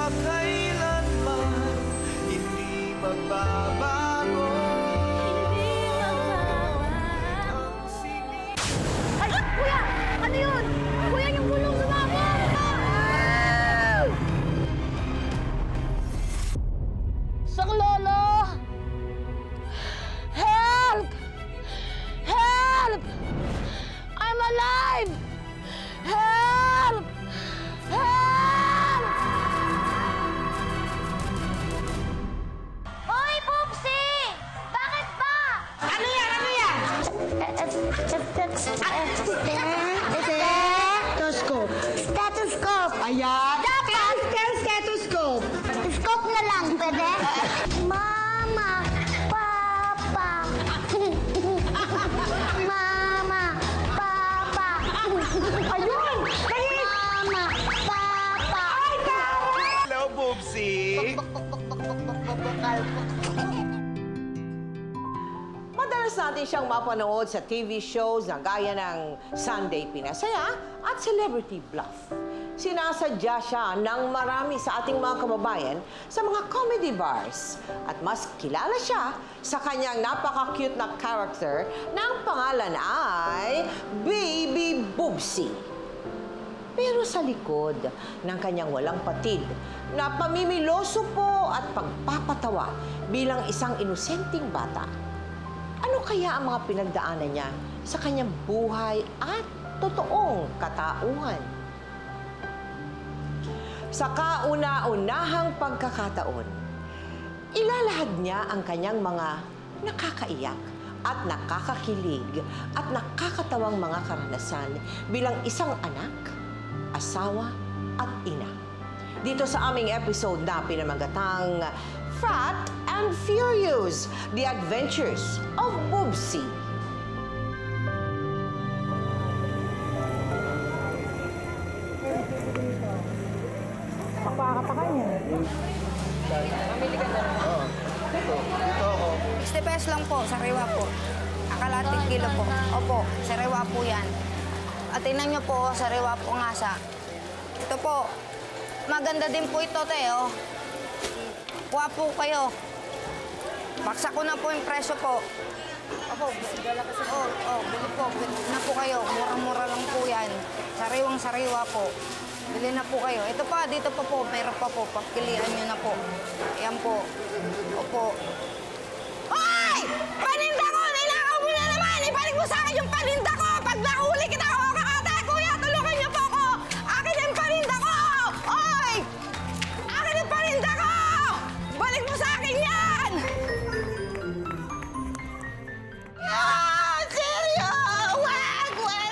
magpakailanman, hindi magbabago. Ay! Kuya! Ano yun? Kuya, yung gulong sumabog! Sang lolo! Help! Help! I'm alive! Help! Help! Hoy, Boobsie! Bakit ba? Ano yan? Ano yan? Stethoscope. Stethoscope. Ayan. Dapat. Stethoscope. Scope na lang, pwede? Mama, Papa. Mama, Papa. Ayun! Mama, Papa. Hello, Boobsie! Madalas natin siyang mapanood sa TV shows na gaya ng Sunday Pinasaya at Celebrity Bluff. Sinasadya siya ng marami sa ating mga kababayan sa mga comedy bars. At mas kilala siya sa kanyang napaka-cute na character na ang pangalan ay Baby Boobsie. Pero sa likod ng kanyang walang patid na pamimiloso po at pagpapatawa bilang isang inosenteng bata, ano kaya ang mga pinagdaanan niya sa kanyang buhay at totoong katauhan? Sa kauna-unahang pagkakataon, ilalahad niya ang kanyang mga nakakaiyak at nakakakilig at nakakatawang mga karanasan bilang isang anak, asawa at ina. Dito sa aming episode na pinamagatang Fat and Furious, The Adventures of Boobsie. Pakapakay niya. Mamili ka na. Oo. Dito ako. 60 pesos lang po, sariwa po. Akalating kilo po. Opo, sariwa po yan. At tingnan nyo po, sariwa po ngasa. Ito po, maganda din po ito, Teo. Kuha po kayo. Baksak ko na po yung presyo po. Opo, bili po. Bili na po kayo. Mura-mura lang po yan. Sariwang-sariwa po. Bili na po kayo. Ito pa, dito pa po. Meron pa po. Pagpilian nyo na po. Ayan po. Opo. Hoy! Paninda ko! Nilakaw mo na naman! Ibalik mo sa akin yung paninda ko! Pag nahuli kita ako, kakata! Kuya, tulungan niyo po ako! Akin yung paninda ko! Hoy! Akin yung paninda ko! Balik mo sa akin yan! Ah! Seryo! Wag!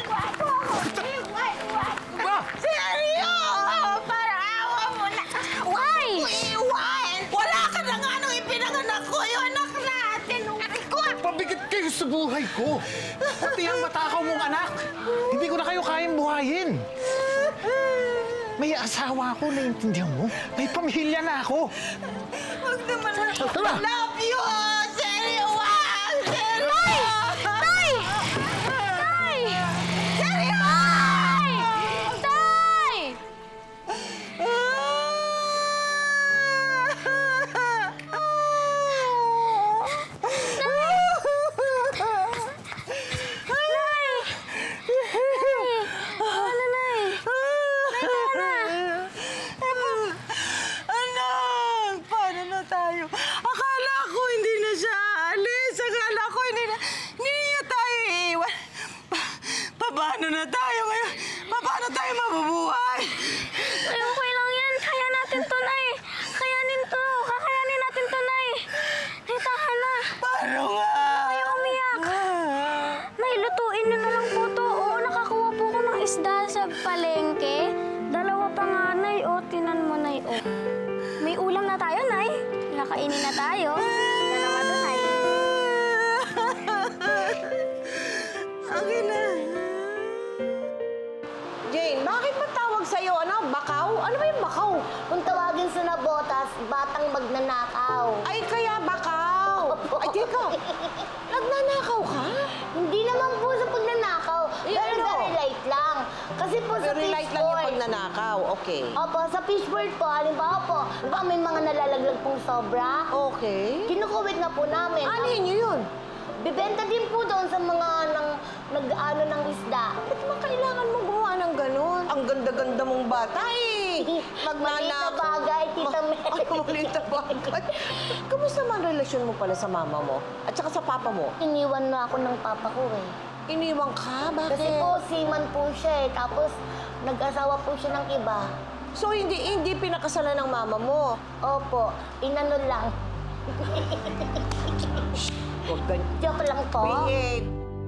Seryo! Para awa mo na! Why? Iwan! Wala ka na nga nung ipinanganak ko yung anak natin! Pabigat kayo sa buhay ko. Pati ang matakaw mong anak. Hindi ko na kayo kayang buhayin. May asawa ako, naiintindihan mo? May pamilya na ako. Huwag naman na. Tara! Love you! Seryo! Wag! Seryo! Tay! Tay! Seryo! Tay! Anak! Paano na tayo? Akala ko hindi na siya aalis. Akala ko hindi niya tayo iiwan. Paano na tayo ngayon? Paano tayo mabubuhay? Okay lang yan. Kaya natin to, Nay. Kayanin to. Kakayanin natin to, Nay. Tahan na. Paano nga? Ayaw umiyak. Nay, lutuin niyo na lang po to. Oo, nakakuha po ko ng isda sa palengke. Dalawa pa nga, Nay. O, tinan mo, Nay. O. May ulam na tayo, Nay. Kakainin na tayo. Dalawa to, Nay. Akin na. Jane, bakit ba tawag sa'yo, bakaw? Ano ba yung bakaw? Kung tawagin sa nabotas, batang magnanakaw. Ay, kaya bakaw. Ay, teka. Nagnanakaw ka? Hindi naman po sa pagnanakaw. Eh, Very, ano? very light lang. Kasi po sa Very light lang yung fishboard. pagnanakaw. Okay. Opo, sa fishboard po, halimbawa po, di ba may mga nalalaglag pong sobra? Okay. Kinukuwit na po namin. Anin nyo yun? Bibenta din po doon sa mga nag-ano ng isda. Ba't mo kailangan mong gumawa ng ganun? Ang ganda-ganda mong bata eh. Maliit na bagay, Tita Mel. Ay, maliit na bagay. Kamusta man relasyon mo pala sa mama mo? At saka sa papa mo? Iniwan na ako ng papa ko eh. Iniwang ka? Bakit? Kasi po, seaman po siya eh. Tapos, nag-asawa po siya ng iba. So, hindi pinakasalan ng mama mo? Opo, inano lang. Huwag ganyan. Joke lang po. Behave.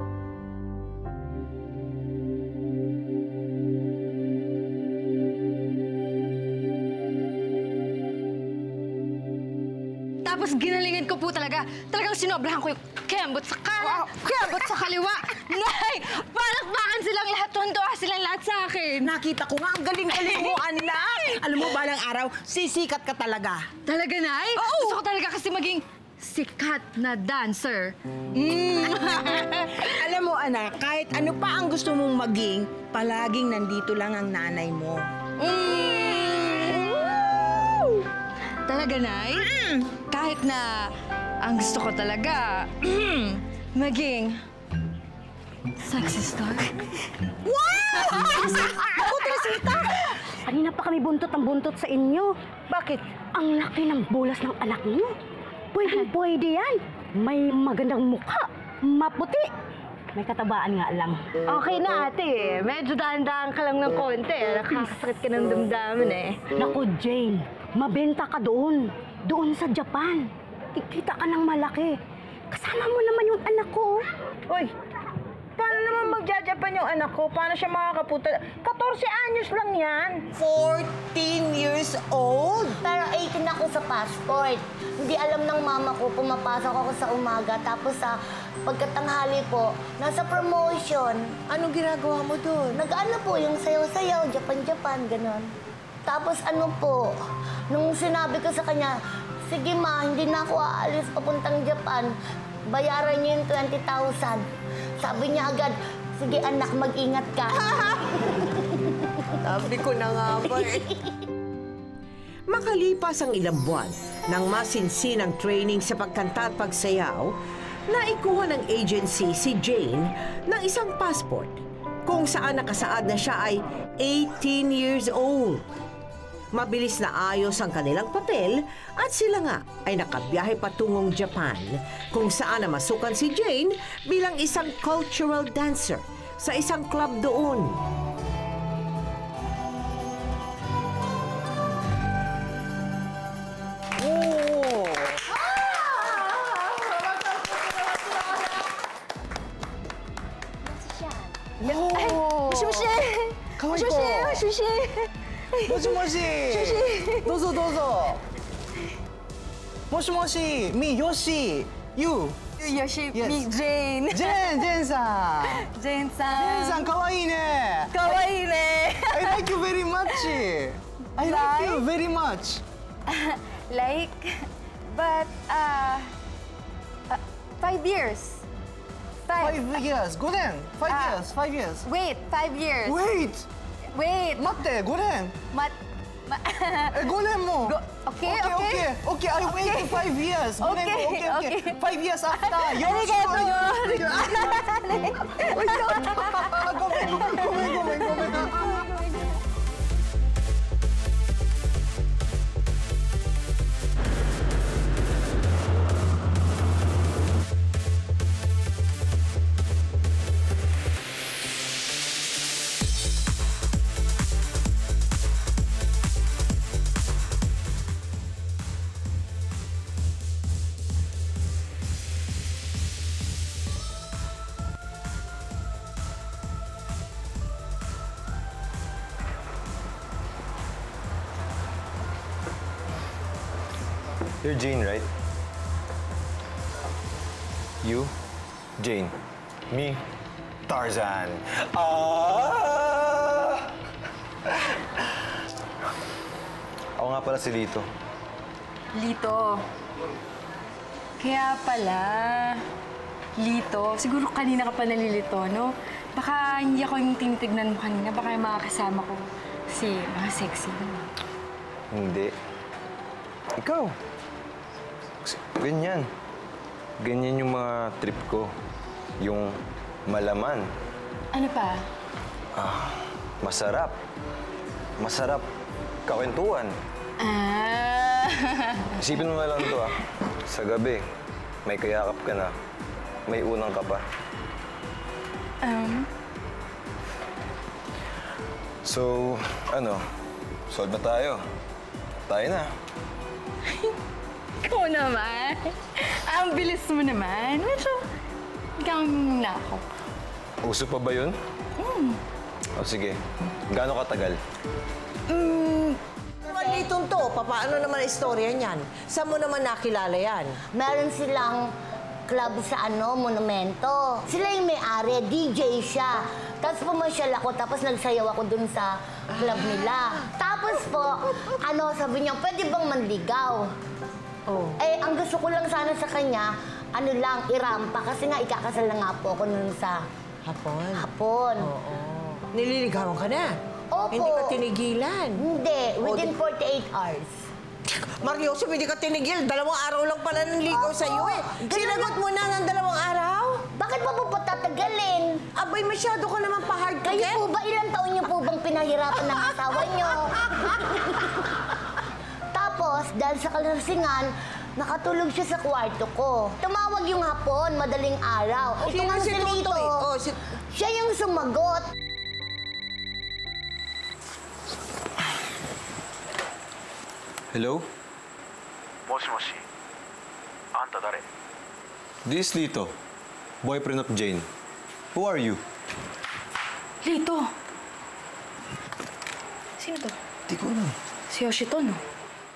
Tapos ginalingan ko po talaga. Talagang sinobrahan ko yung kembot sa kanan, kembot sa kaliwa. Nay! Palakpakan silang lahat. Tuntua silang lahat sa akin. Nakita ko nga, ang galing-galing mo, anak. Alam mo, balang araw, sisikat ka talaga. Talaga, Nay? Gusto ko talaga kasi maging sikat na dancer. Alam mo, anak, kahit ano pa ang gusto mong maging, palaging nandito lang ang nanay mo. Talaga, Nay? Kahit na ang gusto ko talaga, maging sexy star. Ako, Teresita! Kanina pa kami buntot ang buntot sa inyo. Bakit? Ang laki ng bulas ng anak niyo. Pwede yan. May magandang mukha. Maputi. May katabaan nga lang. Okay na, ate. Medyo dahan-dahan ka lang ng konti. Nakakasakit ka ng damdamin eh. Naku, Jane. Mabenta ka doon. Doon sa Japan. Kikita ka ng malaki. Kasama mo naman yung anak ko. Uy, paano naman magja-Japan yung anak ko? Paano siya makakapunta? 14 anyos lang yan. 14 years old? Pero 18 ako sa passport. Hindi alam ng mama ko, pumapasok ako sa umaga. Tapos sa pagkatanghali po, nasa promotion. Anong ginagawa mo doon? Nag-ano po, yung sayaw-sayaw, Japan-Japan, gano'n. Tapos ano po, nung sinabi ko sa kanya, sige ma, hindi na ako aalis papuntang Japan. Bayaran niyo yung 20,000. Sabi niya agad, sige anak, mag-ingat ka. Sabi ko na nga ba eh. Makalipas ang ilang buwan ng masinsinang training sa pagkanta at pagsayaw, naikuha ng agency si Jane ng isang passport kung saan nakasaad na siya ay 18 years old. Mabilis na ayos ang kanilang papel at sila nga ay nakabiyahe patungong Japan kung saan namasukan si Jane bilang isang cultural dancer sa isang club doon. Moshi, me, Yoshi, you. Yoshi, Yes. me, Jane. Jane-san. Jane-san. Jane-san, kawaii ne. Kawaii ne. I like you very much. I like you very much. Like, but, 5 years. 5 years, 5年. 5 Ah. years, 5 years. Wait, 5 years. Wait, Wait. 待って、5年。5年も。 Okay, Okay, okay, I wait Okay. 5 years. 5年後、 Okay, okay. okay. 5 years after. よろしくお願いします。ごめん。 You're Jane, right? You, Jane. Me, Tarzan. Ako nga pala si Lito. Lito. Kaya pala, Lito, siguro kanina ka pa nalilito, no? Baka hindi ako yung tinitignan mo kanina. Baka yung mga kasama ko si mga sexy. Hindi. Ikaw. Kasi ganyan. Ganyan yung mga trip ko. Yung malaman. Ano pa? Masarap. Masarap. Kakwentuhan. Isipin mo lang ito, Sa gabi, may kayakap ka na. May unang ka pa. So, ano? Solve na tayo. Tayo na. Ikaw naman. Ang bilis mo naman. Medyo, ikaw na ako. Uso pa ba yun? O sige, gaano katagal? Litong to, paano naman ang istorya niyan? Saan mo naman nakilala yan? Meron silang club sa monumento. Sila yung may-ari, DJ siya. Tapos pumasyal ako, tapos nagsayaw ako dun sa club nila. Tapos po, sabi niya, pwede bang manligaw? Ang gusto ko lang sana sa kanya, irampa. Kasi nga, ikakasal na nga po ako nun sa... Hapon. Oo. Nililigawan ka na? Opo. Hindi ka tinigilan? Hindi, within 48 hours. Mariosep, hindi ka tinigil. 2 araw lang pala ng ligaw sa'yo eh. Sinagot mo na ng 2 araw? Bakit pa po patatagalin? Abay, masyado ka naman pa-hard to get. Kayo po ba, ilang taon niyo po bang pinahirapan ng asawa niyo? Tapos, dahil sa kalasingan, nakatulog siya sa kwarto ko. Tumawag yung hapon, madaling araw. Ito nga si Lito. Siya yung sumagot. Hello? もしもし。あんた誰？ This is Lito, boyfriend of Jane. Who are you? Lito! Sino to? Di ko alam. Si Yoshi to, no?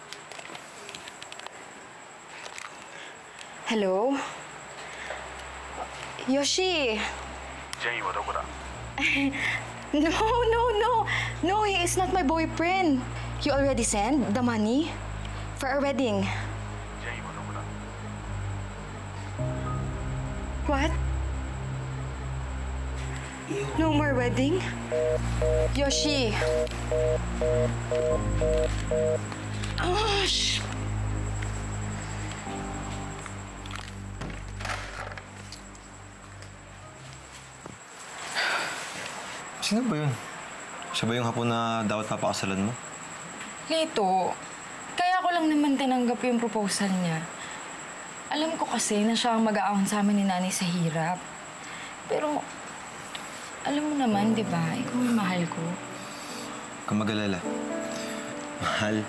Hello? Yoshi! ジェインはどこだ？ No, he is not my boyfriend. You already sent the money for our wedding. ジェインはどこだ？ What? No more wedding? Yoshi. Gosh. Sino ba yun? Siya ba yung hapon na dapat papakasalan mo? Lito, kaya ko lang naman tinanggap yung proposal niya. Alam ko kasi na siya ang mag-aahon sa amin ni Nanay sa hirap. Pero, alam mo naman, di ba? Ikaw yung mahal ko. Kung mag-alala. Mahal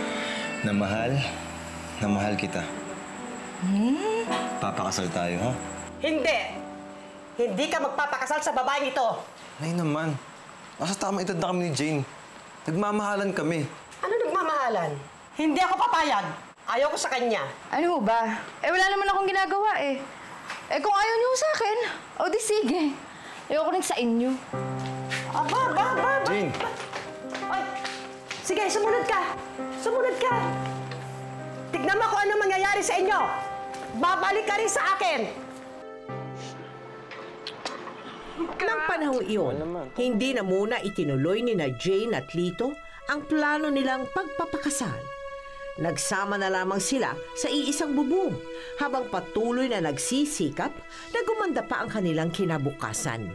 na mahal kita. Papakasal tayo, ha? Hindi! Hindi ka magpapakasal sa babaeng ito! Nay naman. Nasa tamang edad na kami ni Jane. Nagmamahalan kami. Ano nagmamahalan? Hindi ako papayag. Ayaw ko sa kanya. Ano ba? Wala naman akong ginagawa eh. Kung ayaw niyo sa akin, o di sige. Ayoko rin sa inyo. Jane! Ay, sige, sumunod ka. Sumunod ka. Tignan mo kung ano mangyayari sa inyo. Babalik ka rin sa akin. Nang panahon iyon, hindi na muna itinuloy ni na Jane at Lito ang plano nilang pagpapakasal. Nagsama na lamang sila sa iisang bubong habang patuloy na nagsisikap na gumanda pa ang kanilang kinabukasan.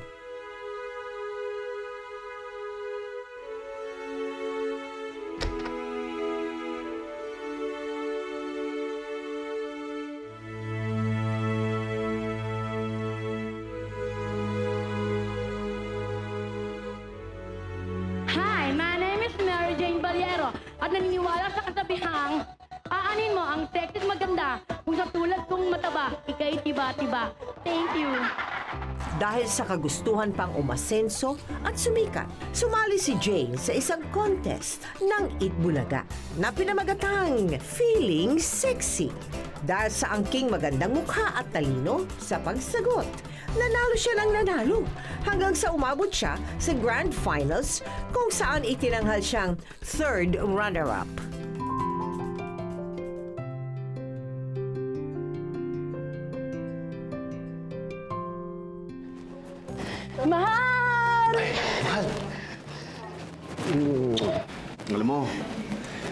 At naniniwala sa kasabihang, aanin mo ang sexy at maganda kung sa tulad kong mataba, ika'y tiba-tiba. Thank you. Dahil sa kagustuhan pang umasenso at sumikat, sumali si Jane sa isang contest ng Itbulaga na pinamagatang Feeling Sexy. Dahil sa angking magandang mukha at talino sa pagsagot, nanalo siya ng nanalo hanggang sa umabot siya sa Grand Finals kung saan itinanghal siyang 3rd runner-up. Mahal!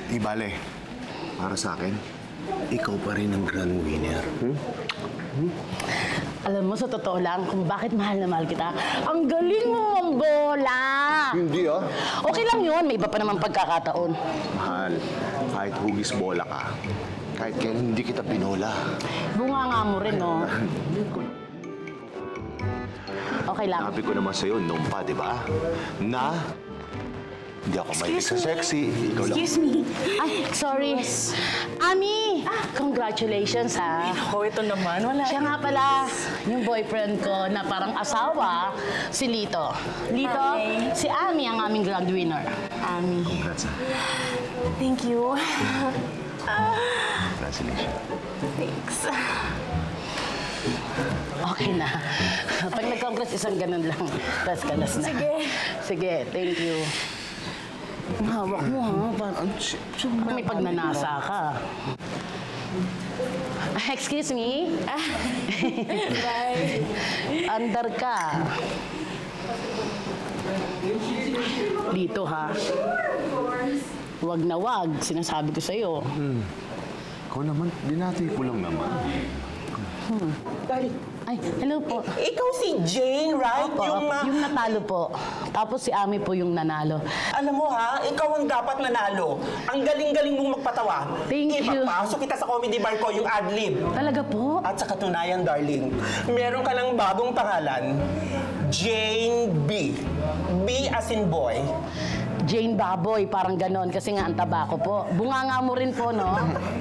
Di bale, para sa akin, ikaw pa rin ang grand winner. Alam mo, sa totoo lang, kung bakit mahal na mahal kita, ang galing mo ang bola! Hindi ah. Okay lang yun, may iba pa naman pagkakataon. Mahal, kahit hugis bola ka, kahit kailan hindi kita binola. Bunga nga mo rin, no? Okay lang. Sabi ko naman sa'yo, noon pa, di ba? Na hindi ako mahilig sa sexy. Ikaw lang. Excuse me. Ay, sorry. Ami! Congratulations, ha? Ako, ito naman. Wala. Siya nga pala, yung boyfriend ko na parang asawa, si Lito. Lito, si Ami ang aming grand winner. Ami. Congrats, ha? Thank you. Congratulations. Thanks. Okay na. Pag nag-congrats, isang ganun lang. Tapos kalas na. Sige. Sige, thank you. Ang hawak mo, ha? Parang may pagnanasa ka. Excuse me? Bye. Andar ka. Dito, ha? Wag na wag, sinasabi ko sa'yo. Ikaw naman, dinati ko lang naman. Darling. Ay, hello po. Ikaw si Jane, right? Opo, yung natalo po. Tapos si Ami po yung nanalo. Alam mo ha, ikaw ang dapat nanalo. Ang galing-galing mong magpatawa. Thank you. Ipapasok kita sa comedy bar ko, yung ad-lib. Talaga po? At sa katunayan, darling, meron ka ng bagong pangalan. Jane B. B as in boy. Jane Baboy, parang ganon, kasi nga ang taba ko po. Bunganga mo rin po, no?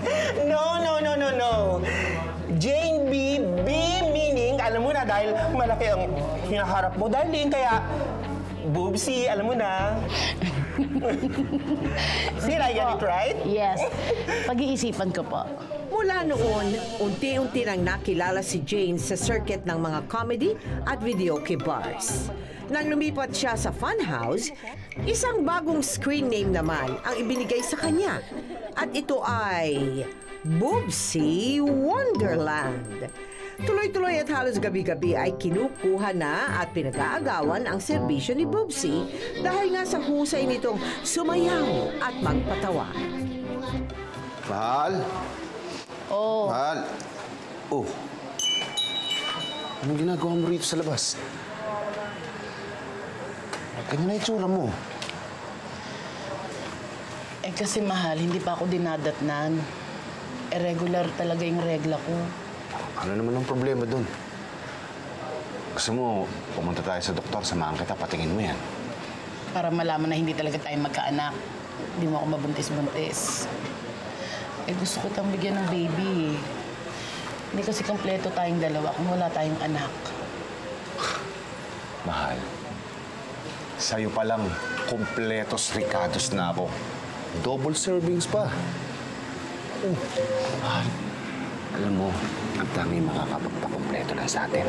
No. Jane B. B meaning, alam mo na, dahil malaki ang hinaharap mo, darling, kaya Boobsie, alam mo na. Did I get it right? Yes. Pag-iisipan ko po. Mula noon, unti-unti nang nakilala si Jane sa circuit ng mga comedy at videoke bars. Nang lumipat siya sa Funhouse, isang bagong screen name naman ang ibinigay sa kanya. At ito ay Boobsie Wonderland. Tuloy-tuloy at halos gabi-gabi ay kinukuha na at pinag-aagawan ang serbisyo ni Boobsie dahil nga sa husay nitong sumayaw at magpatawa. Mahal? Oh. Mahal? Oh. Anong ginagawa mo rito sa labas? Ganyan na itsura mo. Eh kasi mahal, hindi pa ako dinadatnan. Irregular talaga yung regla ko. Ano naman ang problema doon? Gusto mo, pumunta tayo sa doktor, samahan kita, patingin mo yan. Para malaman na hindi talaga tayo magkaanak. Hindi mo ako mabuntis-buntis. Eh gusto ko tang bigyan ng baby. Hindi kasi kompleto tayong dalawa kung wala tayong anak. Mahal, sa'yo pa lang, kompletos ricados na ako. Double servings pa. Mahal, alam mo, ang tanging makakapagpakompleto lang sa atin.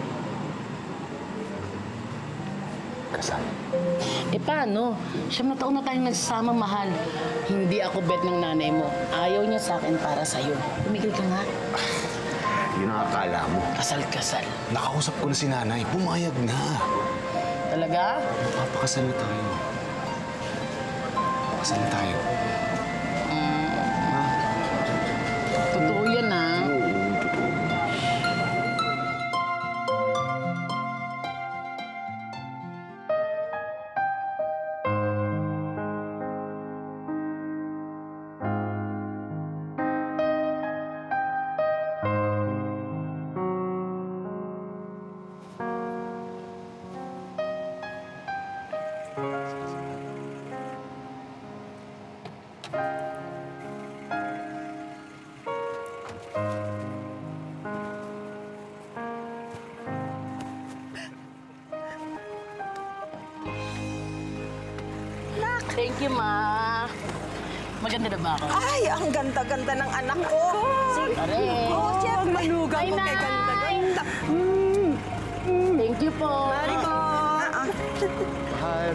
Kasal. Eh paano? 7 taon na tayong nagsasama, mahal. Hindi ako bet ng nanay mo. Ayaw niya sa akin para sa'yo. Tumigil ka nga. Yun ang akala mo. Kasal-kasal. Nakausap ko na si nanay, pumayag na. Talaga? Papakasal na tayo. Papakasal na tayo. Totoo yan, ha? Thank you, Ma. Maganda na ba ako? Ay, ang ganda-ganda ng anak ko. Correct. Oh, chef, manugang mo kay ganda-ganda. Thank you po. Mari po. Mahal.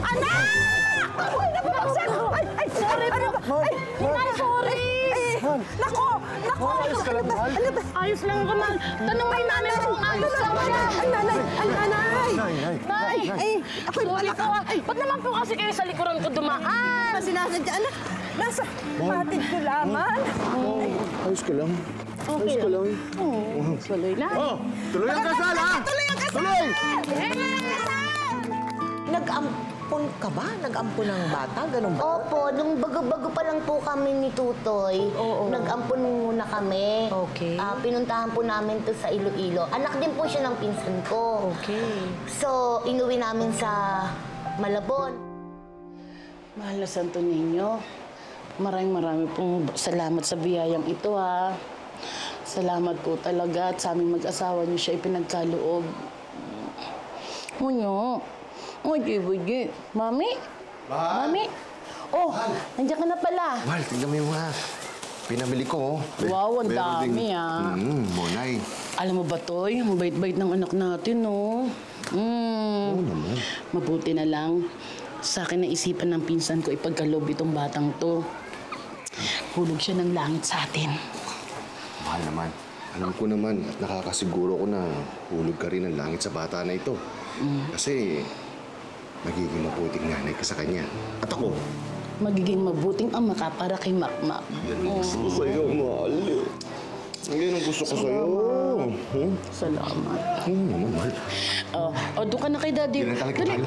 Sorry po. Ay, sorry. Nako! Ayos ka lang, mahal? Ayos lang ako, mahal. Tanong mo yung nanay mo kung ayos lang siya. Ang nanay! Nay! Ako'y Sorry po. Ba't naman po kasi kayo sa likuran ko dumaan? Sinasadya, anak. Nasa patid ko lamang. Ayos ka lang. Okay lang. Tuloy na. Tuloy ang kasal, ha? Tuloy ang kasal! Tuloy! Nag-ampon ka ba? Nag-ampon ng bata? Ganun ba? Opo, nung bago-bago pa lang po kami ni Tutoy, nag-ampon muna kami. Okay. Pinuntahan po namin to sa Iloilo. Anak din po siya ng pinsan ko. Okay. So, inuwi namin sa Malabon. Mahal na Santo Niño, maraming pong salamat sa biyayang ito, ha. Salamat po talaga at sa aming mag-asawa niyo siya ipinagkaloob. Munyo. Buji. Mami? Mami? Oh, nandiyan ka na pala. Mahal, tingnan mo yung mga pinamili ko. Wow, ang dami, ah. Monay. Alam mo ba, Toy? Ang bait-bait ng anak natin, no? Oo naman. Mabuti na lang. Sa akin naisipan ng pinsan ko ipagkaloob itong batang to. Hulog siya ng langit sa atin. Mahal naman. Alam ko naman at nakakasiguro ko na hulog ka rin ng langit sa bata na ito. Kasi magiging mabuting nanay ka sa kanya. At ako, Magiging mabuting ama ka para kay Makmak. yan ang gusto ko sa'yo, mahal. Yan ang gusto ko sa'yo. Salamat. Naman, mahal. Doon ka na kay Daddy. Yan na talaga tayo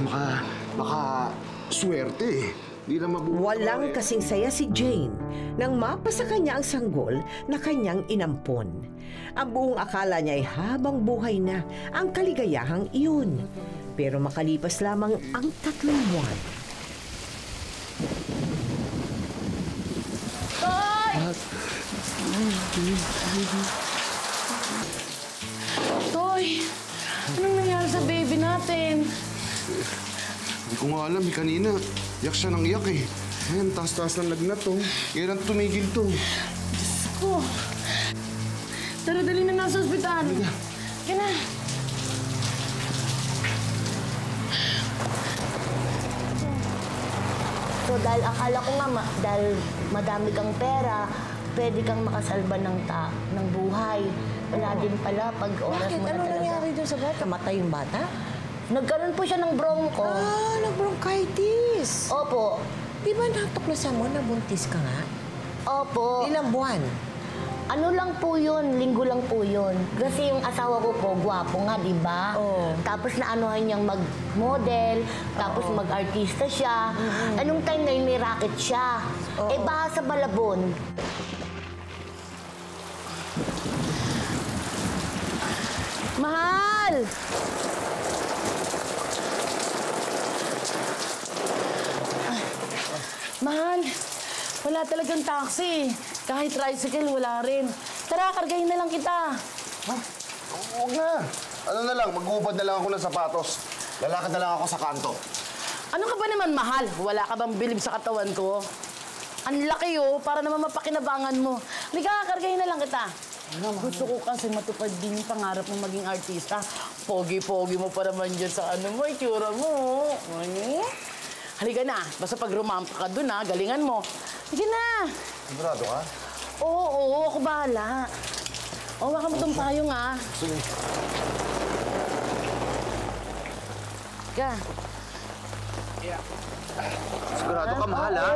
swerte eh. Di na mabubuhay. Walang kasing saya si Jane nang mapasa kanya ang sanggol na kanyang inampon. Ang buong akala niya ay habang buhay na ang kaligayahang iyon. Pero makalipas lamang ang 3 buwan. Toy! Anong nangyari sa baby natin? Hindi ko nga alam eh. Kanina, iyak siya ng iyak eh. Ayan, taas-taas ng lagnat to. Kailan tumigil to? Diyos ko. Tara, dali na nasa ospital. Kaya na. So, dahil akala ko nga, dahil madami kang pera, pwede kang makasalba ng buhay. Wala din pala pag oras mo na talaga. Anong nangyari doon sa bata? Namatay yung bata? Nagkaroon po siya ng bronco. Nag-bronchitis. Opo. Di ba natuklasan mo na buntis ka nga? Opo. Ilang buwan? Ano lang po yun, linggo lang po yun. Kasi yung asawa ko po, gwapo nga, di ba? Tapos naanuhan niyang mag-model, tapos mag-artista siya. Anong time na yun, may racket siya. Baha sa Malabon. Mahal! Mahal, wala talagang taxi. Kahit tricycle, wala rin. Tara, kargahin na lang kita. Huwag na. Ano na lang, mag-uubad na lang ako ng sapatos. Lalakad na lang ako sa kanto. Ano ka ba naman, mahal? Wala ka bang bilib sa katawan ko? Ang laki, para naman mapakinabangan mo. Halika, kargahin na lang kita. Gusto ko kasi matupad din yung pangarap mo maging artista. Pogi-pogi mo pa naman dyan sa itsura mo. Halika na. Basta pag rumampa ka dun, galingan mo. Halika na. Sigurado ka? Oo, ako bahala. Waka mo itong payong, Sige. Ka. Sigurado ka, mahal, ha?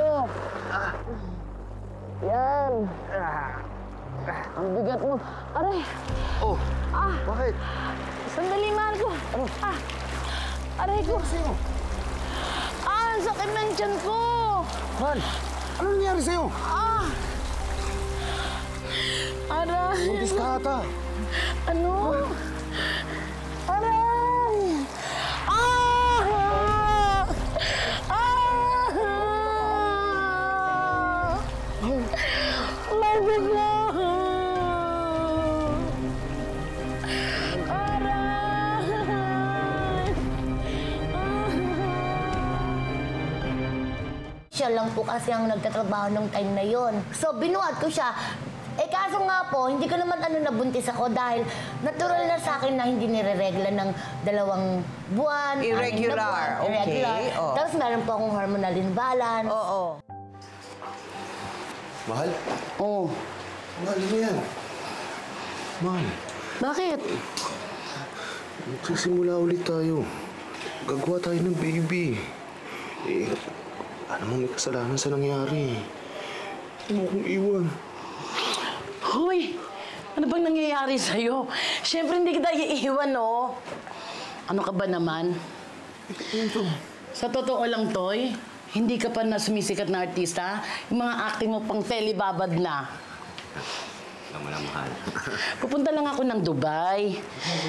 Yan. Ang bigat mo. Aray. Bakit? Sandali, mahal ko. Aray ko. Ang sakit ng tiyan ko. Mahal, ano nangyari sa'yo? Aray. Buntis ka ata. Ano? Aray. My God. Siya lang po kasi ang nagtatrabaho nung time na yon. So, binuhat ko siya. Kaso nga po, hindi ko naman nabuntis ako dahil natural na sa akin na hindi nire-regla ng 2 buwan. Irregular, 6 na buwan. Irregular. okay. Tapos meron po akong hormonal imbalance. Oo. Mahal? Mahal mo yan. Mahal. Bakit? Magsisimula ulit tayo. Gagawa tayo ng baby. Eh, ano mo may kasalanan sa nangyari? Huwag mo akong iwan. Hoy! Ano bang nangyayari sa'yo? Siyempre hindi kita iiwan, no? Ano ka ba naman? Sa totoo lang, Toy, hindi ka pa na sumisikat na artista. Yung mga acting mo pang telebabad na. Alam mo na, mahal. Pupunta lang ako ng Dubai.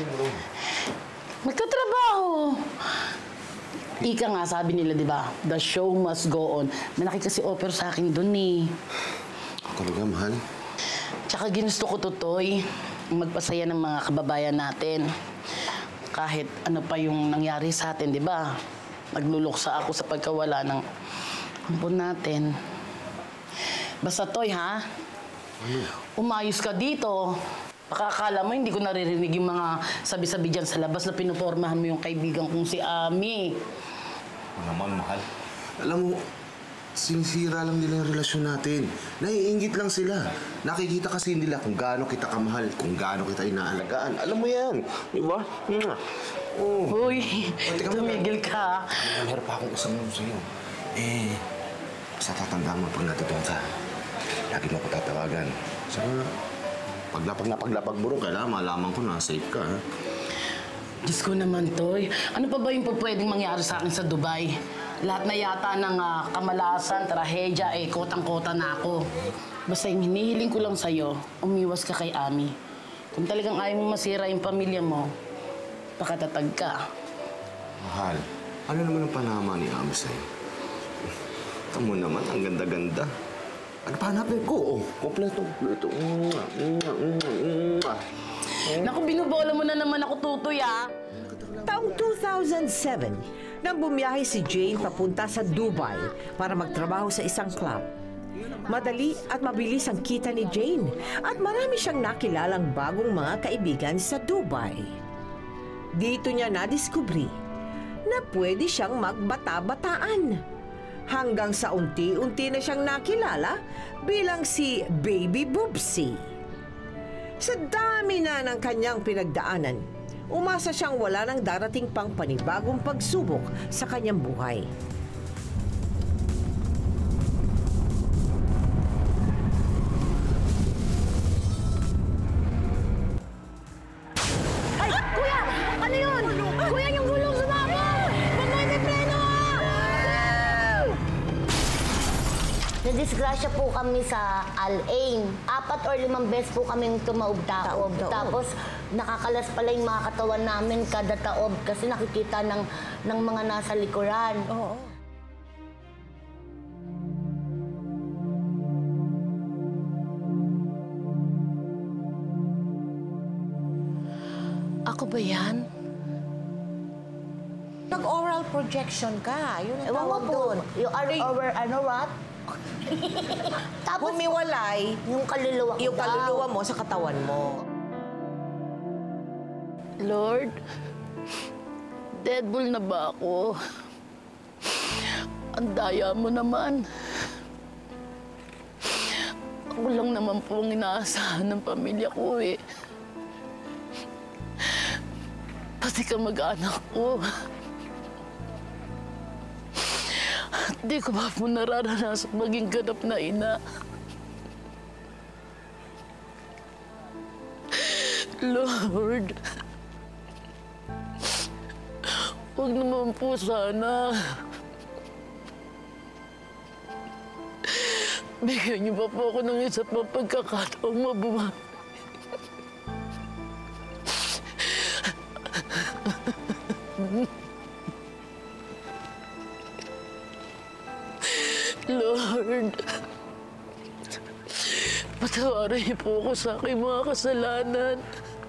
Magkatrabaho. Ika nga, sabi nila, di ba? The show must go on. Malaki kasi offer sa akin dun, eh. Talaga, mahal? Tsaka ginusto ko to, Toy, magpasaya ng mga kababayan natin. Kahit ano pa yung nangyari sa atin, di ba? Nagluluksa ako sa pagkawala ng ampon natin. Basta, Toy, ha? Ano? Umayos ka dito. Baka akala mo hindi ko naririnig yung mga sabi-sabi dyan sa labas na pinupormahan mo yung kaibigan kong si Ami. Ano naman, mahal? Alam mo, sinisira lang nila yung relasyon natin. Naiinggit lang sila. Nakikita kasi nila kung gaano kita kamahal, kung gaano kita inaalagaan. Alam mo yan, di ba? Uy, tumigil ka. Meron pa akong isang sa'yo. Eh, sa tatandaan mo pag natutunan ka, lagi mo ko tatawagan. Saka, paglapag mo rin, kailangan malaman ko na safe ka, ha? Diyos ko naman, Toy. Ano pa ba yung pwedeng mangyari sa akin sa Dubai? Lahat na yata ng kamalasan, trahedya, kotang-kota na ako. Basta yung hinihiling ko lang sa'yo, umiwas ka kay Ami. Kung talagang ayaw mo masira yung pamilya mo, pakatatag ka. Mahal, ano naman ang panama ni Ami sa'yo? Tamo naman, ang ganda-ganda. Ano pa hanapin ko? Kompleto. Naku, binubola mo na naman ako, Tutoy, ah. Taong 2007, nang bumiyahe si Jane papunta sa Dubai para magtrabaho sa isang club. Madali at mabilis ang kita ni Jane at marami siyang nakilalang bagong mga kaibigan sa Dubai. Dito niya nadiskubri na pwede siyang magbata-bataan. Hanggang sa unti-unti na siyang nakilala bilang si Baby Boobsie. Sa dami na ng kanyang pinagdaanan, umasa siyang wala nang darating pang panibagong pagsubok sa kanyang buhay. Ay, kuya! Ano yun? Kuya, yung gulong sumabog! Mamoy, may preno! Nadisgrasya po kami sa Al-Ain. 4 or 5 beses po kaming tumaob-taob. Tapos nakakalas pala yung mga katawan namin kada taob kasi nakikita ng mga nasa likuran. Oo. Ako ba yan? Nag-oral projection ka. Yun ang Ewan ko tawag po, doon. yung over, ano, what? Tapos humiwalay yung kaluluwa ko yung kaluluwa mo sa katawan mo. Lord, deadball na ba ako? Ang daya mo naman. Ako lang naman po ang inaasahan ng pamilya ko, eh. Pati ka mag-anak ko. Di ko ba po nararanasan maging ganap na ina? Lord, huwag naman po sana. Bigyan niyo pa po ako ng isa pang pagkakataong mabuhay. Lord, patawarin niyo po ako sa aking mga kasalanan.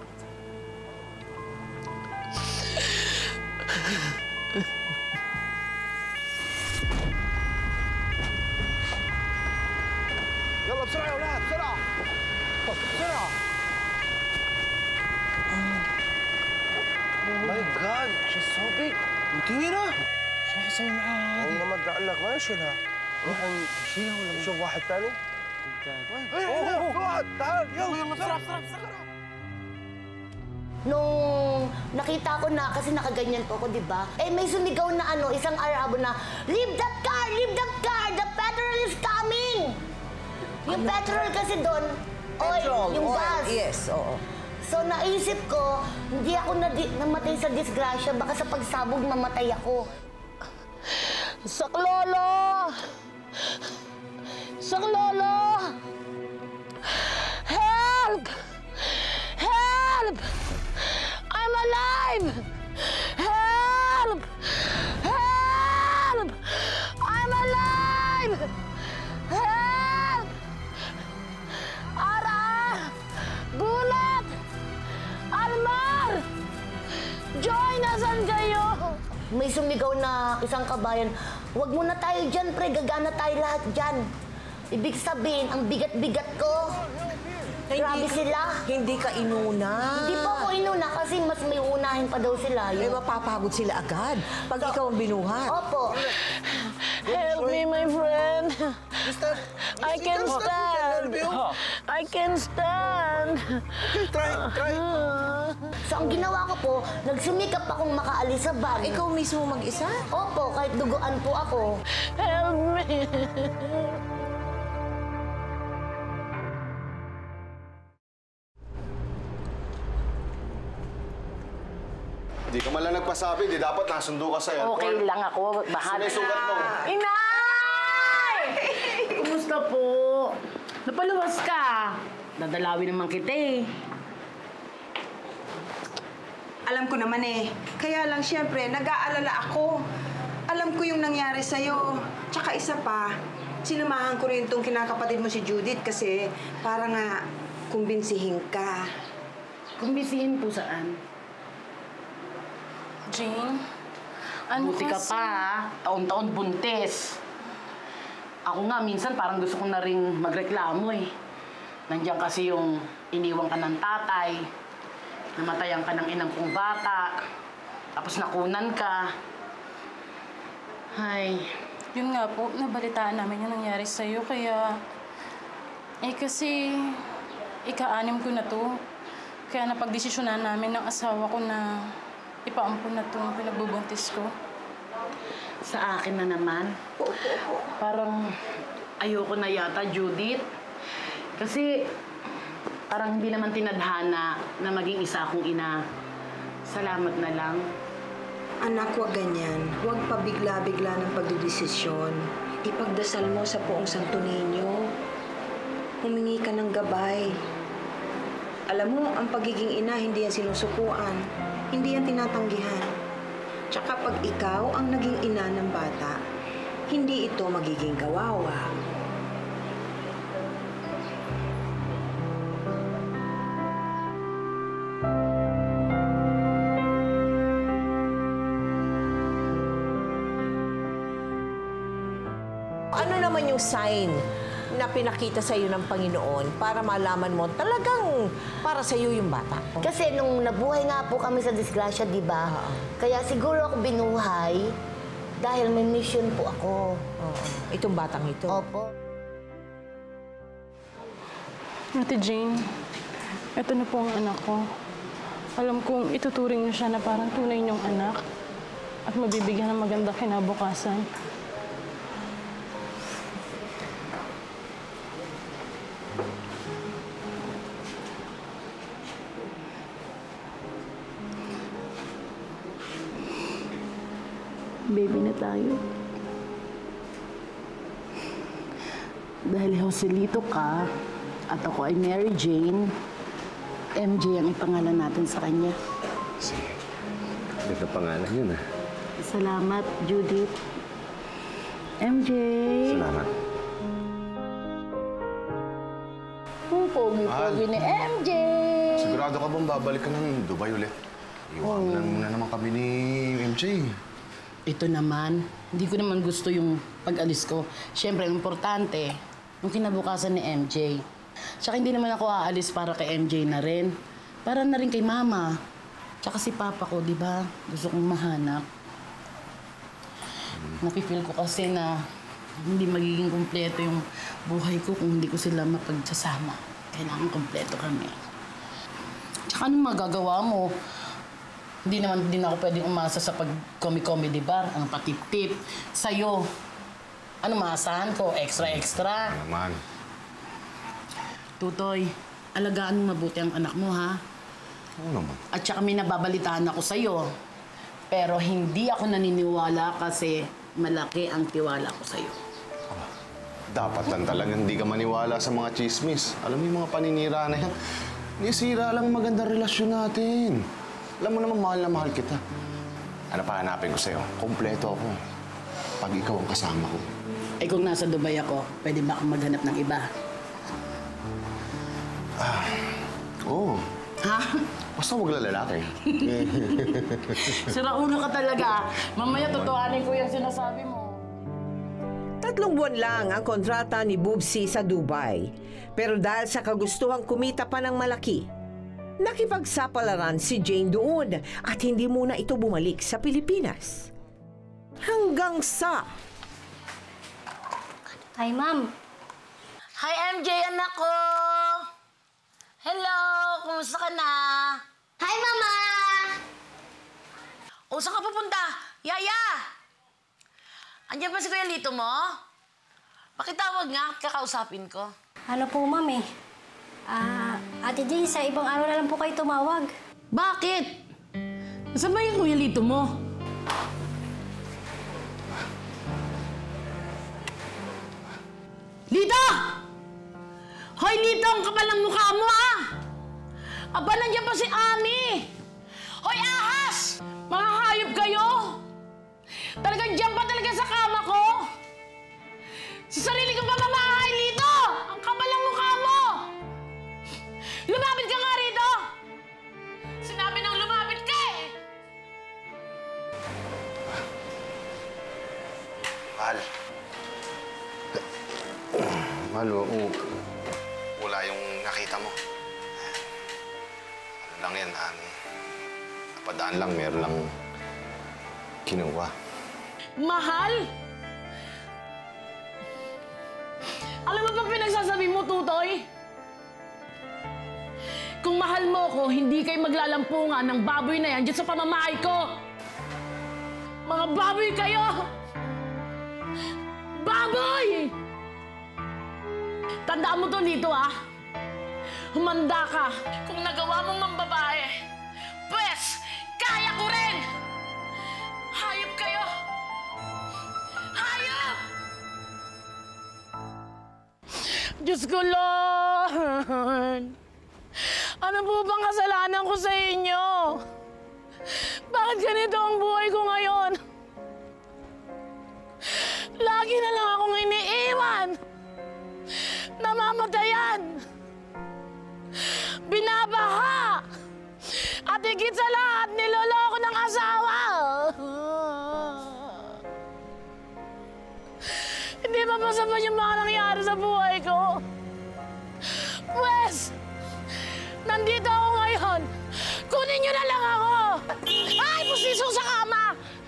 يلا بسرعة يا ولاد بسرعة بسرعة ماي جاد she's so big كبيرة شو حسوي معاها هذه؟ والله ما ادري لك ما نشيلها نروح نشيلها ولا نشوف واحد ثاني؟ Nung nakita ko na, kasi nakaganyan po ako, di ba? Eh, may sumigaw na isang Arabo na, leave that car! Leave that car! The petrol is coming! Yung petrol kasi doon, oil, yung gas. Yes, oo. So, naisip ko, hindi ako namatay sa disgrasya, baka sa pagsabog mamatay ako. Saklolo! Saklolo! Help! Help! I'm alive! Help! Help! I'm alive! Help! Ara! Bulat! Almar! Joy, nasan kayo? May sumigaw na isang kabayan, huwag muna tayo dyan, pre. Gagana tayo lahat dyan. Ibig sabihin, ang bigat-bigat ko. Grabe sila. Hindi ka inuna. Hindi po ako inuna kasi mas may unahin pa daw sila. Eh, mapapagod sila agad pag ikaw ang binuhat. Opo. Help me, my friend. I can stand. I can stand. Try. So, ang ginawa ko po, nagsumikap akong makaalis sa van. Ikaw mismo mag-isa? Opo, kahit duguan po ako. Help me. Hindi ka malang nagpasabi, di dapat nasundo ka sa airport. Okay lang ako, bahala. Sino yung sugat mo? Inay! Kumusta po? Napaluwas ka. Dadalawin naman kita eh. Alam ko naman eh. Kaya lang siyempre, nag-aalala ako. Alam ko yung nangyari sa'yo. Tsaka isa pa, sinamahan ko rin itong kinakapatid mo si Judith kasi para nga kumbinsihin ka. Kumbisihin po saan? Jane, ano Buti ka kasi? pa, taon-taon buntis. Ako nga, minsan parang gusto ko na rin magreklamo eh. Nandiyan kasi yung iniwan ka ng tatay, namatayan ka ng inang kong bata, tapos nakunan ka. Ay. Yun nga po, nabalitaan namin yung nangyari sa'yo, kaya... kasi, ika-anim ko na to. Kaya napagdesisyonan namin ng asawa ko na ipaampun na itong pinagbubuntis ko. Sa akin na naman. Parang ayoko na yata, Judith. Kasi parang hindi naman tinadhana na maging isa akong ina. Salamat na lang. Anak, huwag ganyan. Huwag pabigla-bigla ng pagdidesisyon. Ipagdasal mo sa Poong Santo Niño. Humingi ka ng gabay. Alam mo, ang pagiging ina, hindi yan sinusukuan. Hindi yan tinatanggihan. Tsaka pag ikaw ang naging ina ng bata, hindi ito magiging kawawa. Ano naman yung sign na pinakita sa'yo ng Panginoon para malaman mo talagang para sa'yo yung bata? Kasi nung nabuhay nga po kami sa disgrasya, di ba? Kaya siguro ako binuhay dahil may mission po ako. Itong batang ito? Opo. Ate Jane, ito na po ang anak ko. Alam kong ituturing niyo siya na parang tunay niyong anak at mabibigyan ng magandang kinabukasan. Baby na tayo. Dahil Joselito ka at ako ay Mary Jane, MJ ang ipangalan natin sa kanya. Sige. Ito pangalan yun, ah. Salamat, Judith. MJ. Salamat. Pogi-pogi ni MJ. Sigurado ka bang babalik ka ng Dubai ulit? Iwanan mo na naman kami ni MJ. Ito naman, hindi ko naman gusto yung pag-alis ko. Siyempre, importante, yung kinabukasan ni MJ. Tsaka hindi naman ako aalis para kay MJ na rin. Para na rin kay Mama. Tsaka si Papa ko, di ba? Gusto kong mahanap. Nakifeel ko kasi na Hindi magiging kumpleto yung buhay ko kung hindi ko sila mapagsasama. Kailangan kumpleto kami. Tsaka anong magagawa mo? Hindi naman din ako pwedeng umasa sa pag-comedy bar. Ang patip-tip. Sa'yo. Ano maasahan ko? Extra-extra. Naman. Tutoy, alagaan mo mabuti ang anak mo, ha? Oo naman. At saka may nababalitaan ako sa'yo. Pero hindi ako naniniwala kasi malaki ang tiwala ko sa'yo. Dapat lang talaga hindi ka maniwala sa mga chismis. Alam mo yung mga paninira na yan. Nisira lang ang magandang relasyon natin. Alam mo naman, mahal na mahal kita. Ano pa hanapin ko sa'yo? Kompleto ako. Pag ikaw ang kasama ko. Eh kung nasa Dubai ako, pwede ba akong maghanap ng iba? Oo. Ha? Basta huwag lalaki. Sira ulo ka talaga. Mamaya tutuhanin ko yung sinasabi mo. 3 buwan lang ang kontrata ni Boobsie sa Dubai. Pero dahil sa kagustuhang kumita pa ng malaki, nakipagsapalaran si Jane doon at hindi muna ito bumalik sa Pilipinas. Hanggang sa... Hi, Ma'am. Hi, MJ, anak ko! Hello! Kumusta ka na? Hi, Mama! O, saan ka pupunta? Yaya! Andiyan pa si Kuya Lito mo? Pakitawag nga, kakausapin ko. Ano po, Ma'am eh? Ate Jane, sa ibang araw na lang po kayo tumawag. Bakit? Nasaan ba yung Kuya Lito mo? Lito! Hoy, Lito! Ang kapal ng mukha mo, ha? Aba, nandiyan pa si Ami! Hoy, ahas! Mga hayop kayo! Talagang diyan pa talaga sa kama ko! Sa sarili kong pamamahay, Lito! Ang kapal ng mukha mo! Lumapit ka nga rito! Sinabi nang lumapit ka eh! Mahal. Mahal, wala yung nakita mo. Ano lang yan, napadaan lang, meron lang kinuha. Mahal? Alam mo ba pinagsasabi mo, Tutoy? Kung mahal mo ko, hindi kayo maglalampungan ng baboy na yan dyan sa pamamahay ko. Mga baboy kayo! Baboy! Tandaan mo to, Lito, ha? Humanda ka. Kung nagawa mong mambabae, pwes, kaya ko rin! Hayop kayo! Hayop! Diyos ko, Lord! Ano po bang kasalanan ko sa inyo? Bakit ganito ang buhay ko ngayon? Lagi na lang akong iniiwan! Namamatayan! Binabaha! At higit sa lahat, niloloko ng asawa! Hindi ba masama yung mga nangyari sa buhay ko? Pwes, nandito ako ngayon. Kunin niyo na lang ako! Ay, pusiso sa kama!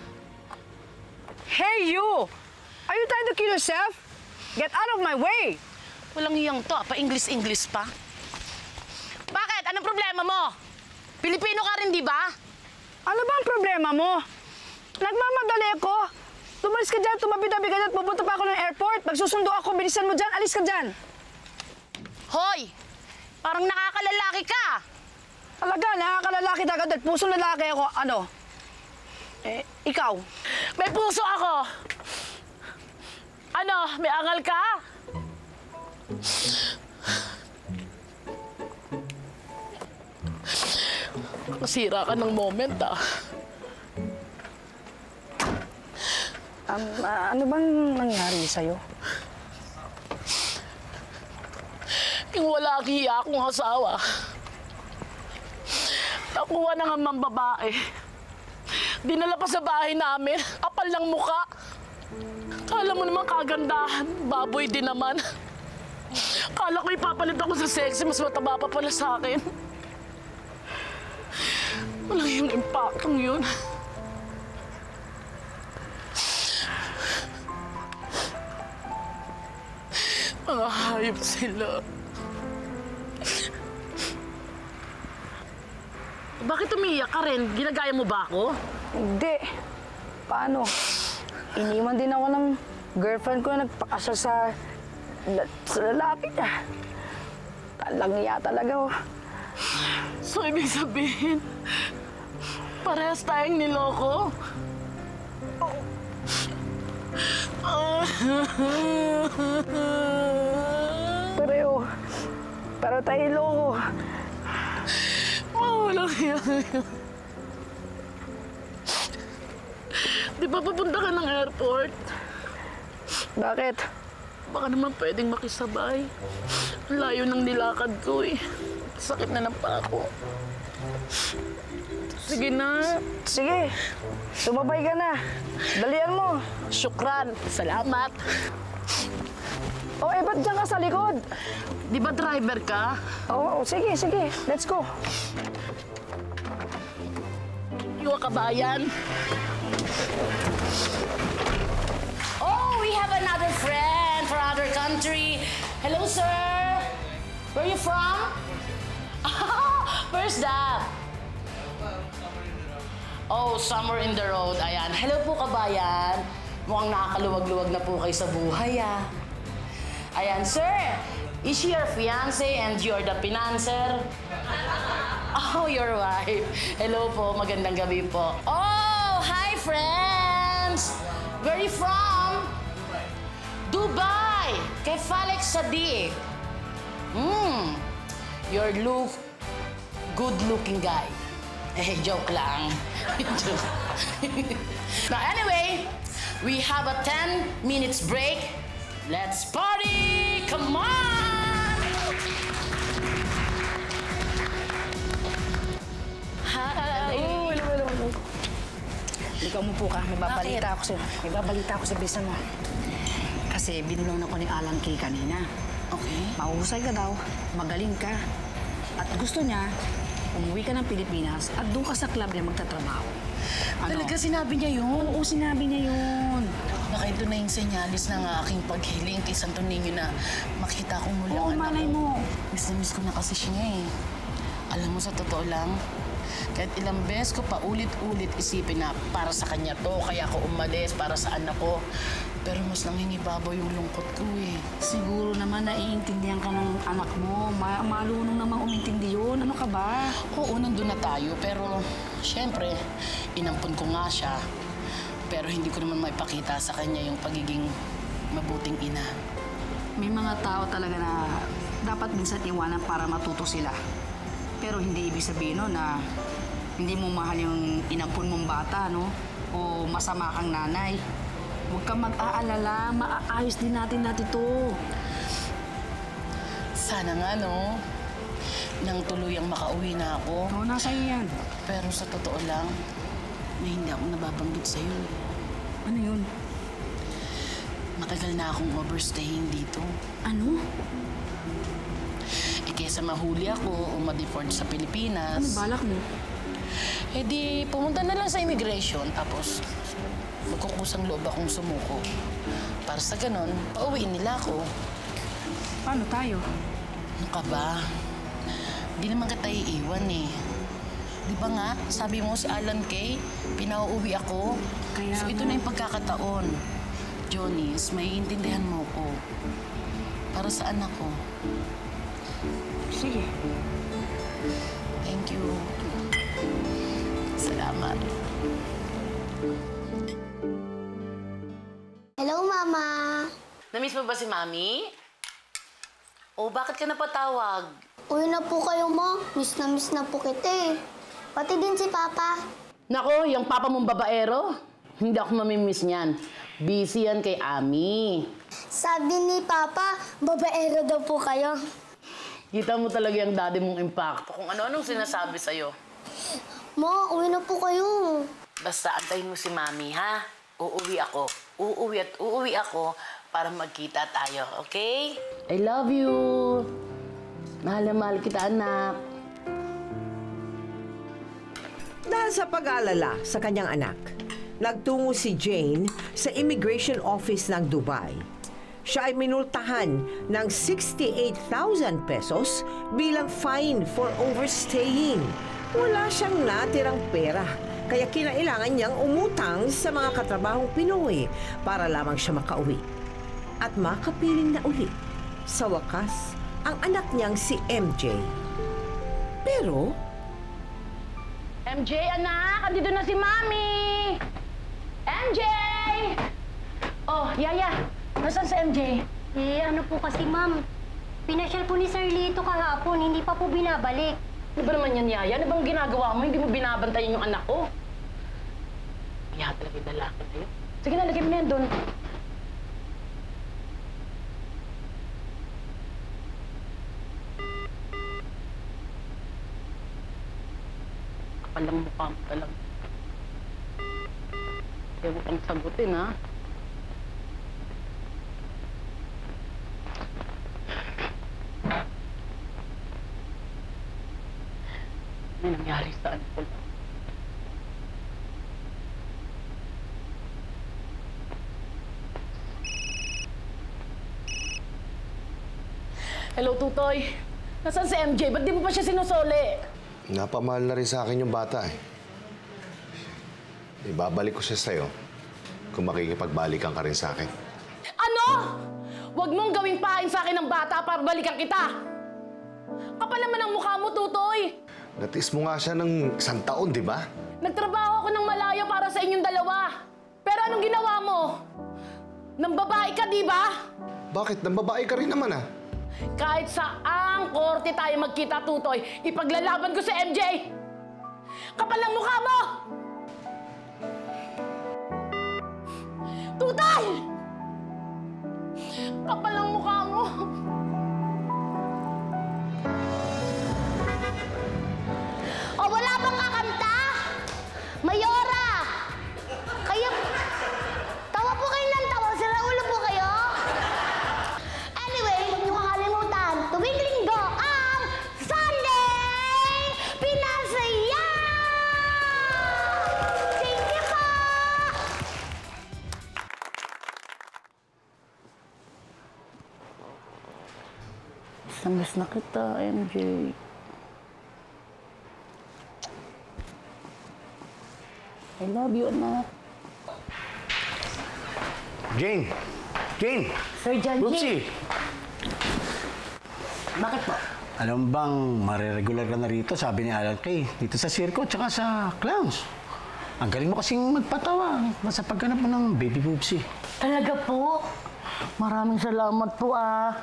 Hey, you! Are you trying to kill yourself? Get out of my way! Walang hiyang to, pa-English-English pa. Bakit? Anong problema mo? Pilipino ka rin, di ba? Ano ba ang problema mo? Nagmamadali ako. Tumalis ka dyan, tumabi-tabi ka dyan, pupunta pa ako ng airport. Magsusundo ako, bilisan mo dyan, alis ka dyan. Hoy! Parang nakakalalaki ka! Talaga, nakakalalaki talaga dahil pusong lalaki ako. Ano? Ikaw? May puso ako! Ano? May angal ka? Nasira ka ng moment, ah. Ano bang nangyari sa'yo? Yung wala hiya akong asawa. Nakuha na nga mang babae. Dinala pa sa bahay namin. Kapal ng muka. Kala mo naman kagandahan. Baboy din naman. Kala ko ipapalit ako sa sexy. Mas mataba pa pala sa akin. Walang yung impactong yun. Mga hayop sila. Bakit umiiyak ka rin? Ginagaya mo ba ako? Hindi. Paano? Iniwan din ako ng girlfriend ko na nagpakasal sa lalaki niya. Talangiya talaga, oh. So, ibig sabihin, parehas tayong niloko? Pareho. Pero tayo loko. Walang yan. Di ba papunta ka ng airport? Bakit? Baka naman pwedeng makisabay. Layo ng nilakad ko eh. Sakit na ng paa ko. Sige na. Sige. Sumabay ka na. Dalian mo. Syukran. Salamat. Oh, ba't dyan ka sa likod? Di ba driver ka? Oo, sige, sige. Let's go. Iwa kabayan. Oh, we have another friend from other country. Hello, sir. Where are you from? Where's that? Oh, somewhere in the road. Ayan. Hello po, kabayan. Mukhang nakakaluwag-luwag na po kayo sa buhay, ah. Ayan, sir. Is she your fiancé and you're the financer? Oh, your wife. Hello po. Magandang gabi po. Oh, hi, friends. Where are you from? Dubai. Kay Falex Sadiq. You're good-looking guy. Eh, joke lang. Now, anyway, we have a 10 minutes break. Let's party! Come on! Hi! Ikaw mo po ka. May babalita ako sa'yo. May babalita ako sa bisa mo. Kasi binulong ako ni Alan Kay kanina. Okay. Mahusay ka daw. Magaling ka. At gusto niya, umuwi ka ng Pilipinas at doon ka sa club niya magtatrabaho. Ano? Talaga sinabi niya yun? Oo, sinabi niya yun. Baka ito na yung senyalis ng aking paghiling kay Santo Niño na makita ko mula Oo, malay mo. Miss na miss ko na kasi siya eh. Alam mo, sa totoo lang, kahit ilang beses ko pa ulit-ulit isipin na para sa kanya to, kaya ako umalis, para sa anak ko. Pero mas nangingibabaw yung lungkot ko eh. Siguro naman naiintindihan ka ng anak mo. Malunong namang umintindi yun. Ano ka ba? Oo, nandun na tayo. Pero, syempre, inampun ko nga siya. Pero hindi ko naman maipakita sa kanya yung pagiging mabuting ina. May mga tao talaga na dapat minsan iwanan para matuto sila. Pero hindi ibig sabihin no, na hindi mo mahal yung inampun mong bata, no? O masama kang nanay. Huwag kang mag-aalala. Maaayos din natin to. Sana nga, no? Nang tuluyang makauwi na ako. Oo, nasa iyo yan. Pero sa totoo lang, may hindi ako nababanggit sa'yo. Ano yun? Matagal na akong overstaying dito. Ano? Eh, kesa mahuli ako o ma-deport sa Pilipinas. Ano balak mo? Eh di, pumunta na lang sa immigration. Tapos, magkukusang loob akong sumuko. Para sa ganon, pauwiin nila ako. Paano tayo? Ano ka ba? Di naman kita iiwan eh. Di ba nga, sabi mo si Alan Kay, pinauuwi ako. Kaya so ito na yung pagkakataon. Jonis, may intindihan mo ko. Para sa anak ko. Sige. Thank you. Salamat. Hello, Mama. Namiss mo ba si Mami? O bakit ka napatawag? Uwi na po kayo, Ma. Miss na po kita eh. Pati din si Papa. Nako, yung papa mong babaero, hindi ako mamimiss niyan. Busy yan kay Ami. Sabi ni Papa, babaero daw po kayo. Kita mo talaga yung daddy mong impacto kung ano-anong sinasabi sa'yo. Ma, uwi na po kayo. Basta antayin mo si Mami, ha? Uuwi ako. Uuwi ako para magkita tayo, okay? I love you. Mahal na mahal kita, anak. Dahil sa pag-aalala sa kanyang anak, nagtungo si Jane sa immigration office ng Dubai. siya ay minultahan ng 68,000 pesos bilang fine for overstaying. Wala siyang natirang pera, kaya kinailangan niyang umutang sa mga katrabahong Pinoy para lamang siya makauwi. At makapiling na uli, sa wakas, ang anak niyang si MJ. Pero... MJ, anak! Andito na si Mami! MJ! Oh, Yaya! Nasaan si MJ? Ano po kasi, ma'am? Pinasyal po ni Sir Lito kahapon, hindi pa po binabalik. Ano ba naman yan, Yaya? Ano bang ginagawa mo? Hindi mo binabantayan yung anak ko? Kaya talaga yung lalaki na yun. Sige na, lagay mo na yan doon. Kapal lang mukha mo talaga. Kaya mo kang sagutin, ha? May nangyari sa anak ko lang. Hello, Tutoy. Nasaan si MJ? Ba't di mo pa siya sinusoli? Napamahal na rin sa akin yung bata eh. Ibabalik ko siya sa'yo kung makikipagbalikan ka rin sa akin. Ano? Huwag mong gawing pain sa akin ng bata para balikan kita. Kapal naman ang mukha mo, Tutoy. Natis mo nga siya ng 1 taon, di ba? Nagtrabaho ako ng malayo para sa inyong dalawa. Pero anong ginawa mo? Nang babae ka, di ba? Bakit? Nang babae ka rin naman ah. Kahit saang korte tayo magkita, Tutoy, ipaglalaban ko si MJ! Kapal ang mukha mo! Tutoy! Kapal ang mukha mo! O wala bang kakanta? Mayora! Kayo... Tawa po kayo ng tawa. Sira ulo po kayo. Anyway, huwag niyo kakalimutan. Tuwing linggo ang Sunday Pinasaya! Thank you po! Miss na kita, MJ. I love you, anak. Jane! Jane! Sir John Boobsie! Bakit po? Alam bang mariregular ka na rito, sabi ni Alan Kay, dito sa circo tsaka sa clowns. Ang galing mo kasing magpatawa sa pagganap mo ng baby Boobsie. Talaga po? Maraming salamat po,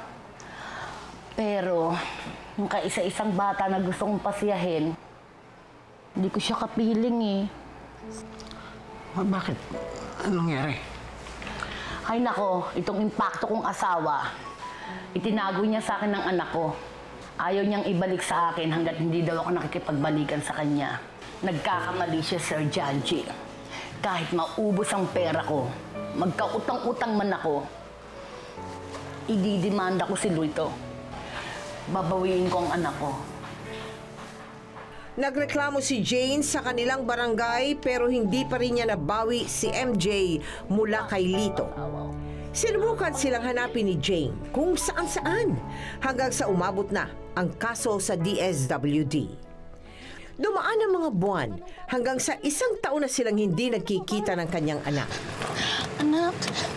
Pero, yung kaisa-isang bata na gusto kong pasiyahin, hindi ko siya kapiling eh. Bakit? Anong nangyari? Ay nako, itong impacto kong asawa, itinago niya sa akin ng anak ko. Ayaw niyang ibalik sa akin hanggat hindi daw ako nakikipagbalikan sa kanya. Nagkakamali siya, Sir Janji. Kahit maubos ang pera ko, magkautang-utang man ako, ididimanda ko si Luito. Babawiin ko ang anak ko. Nagreklamo si Jane sa kanilang barangay pero hindi pa rin niya nabawi si MJ mula kay Lito. Sinubukan silang hanapin ni Jane kung saan-saan hanggang sa umabot na ang kaso sa DSWD. Dumaan ang mga buwan hanggang sa 1 taon na silang hindi nagkikita ng kanyang anak. Anak!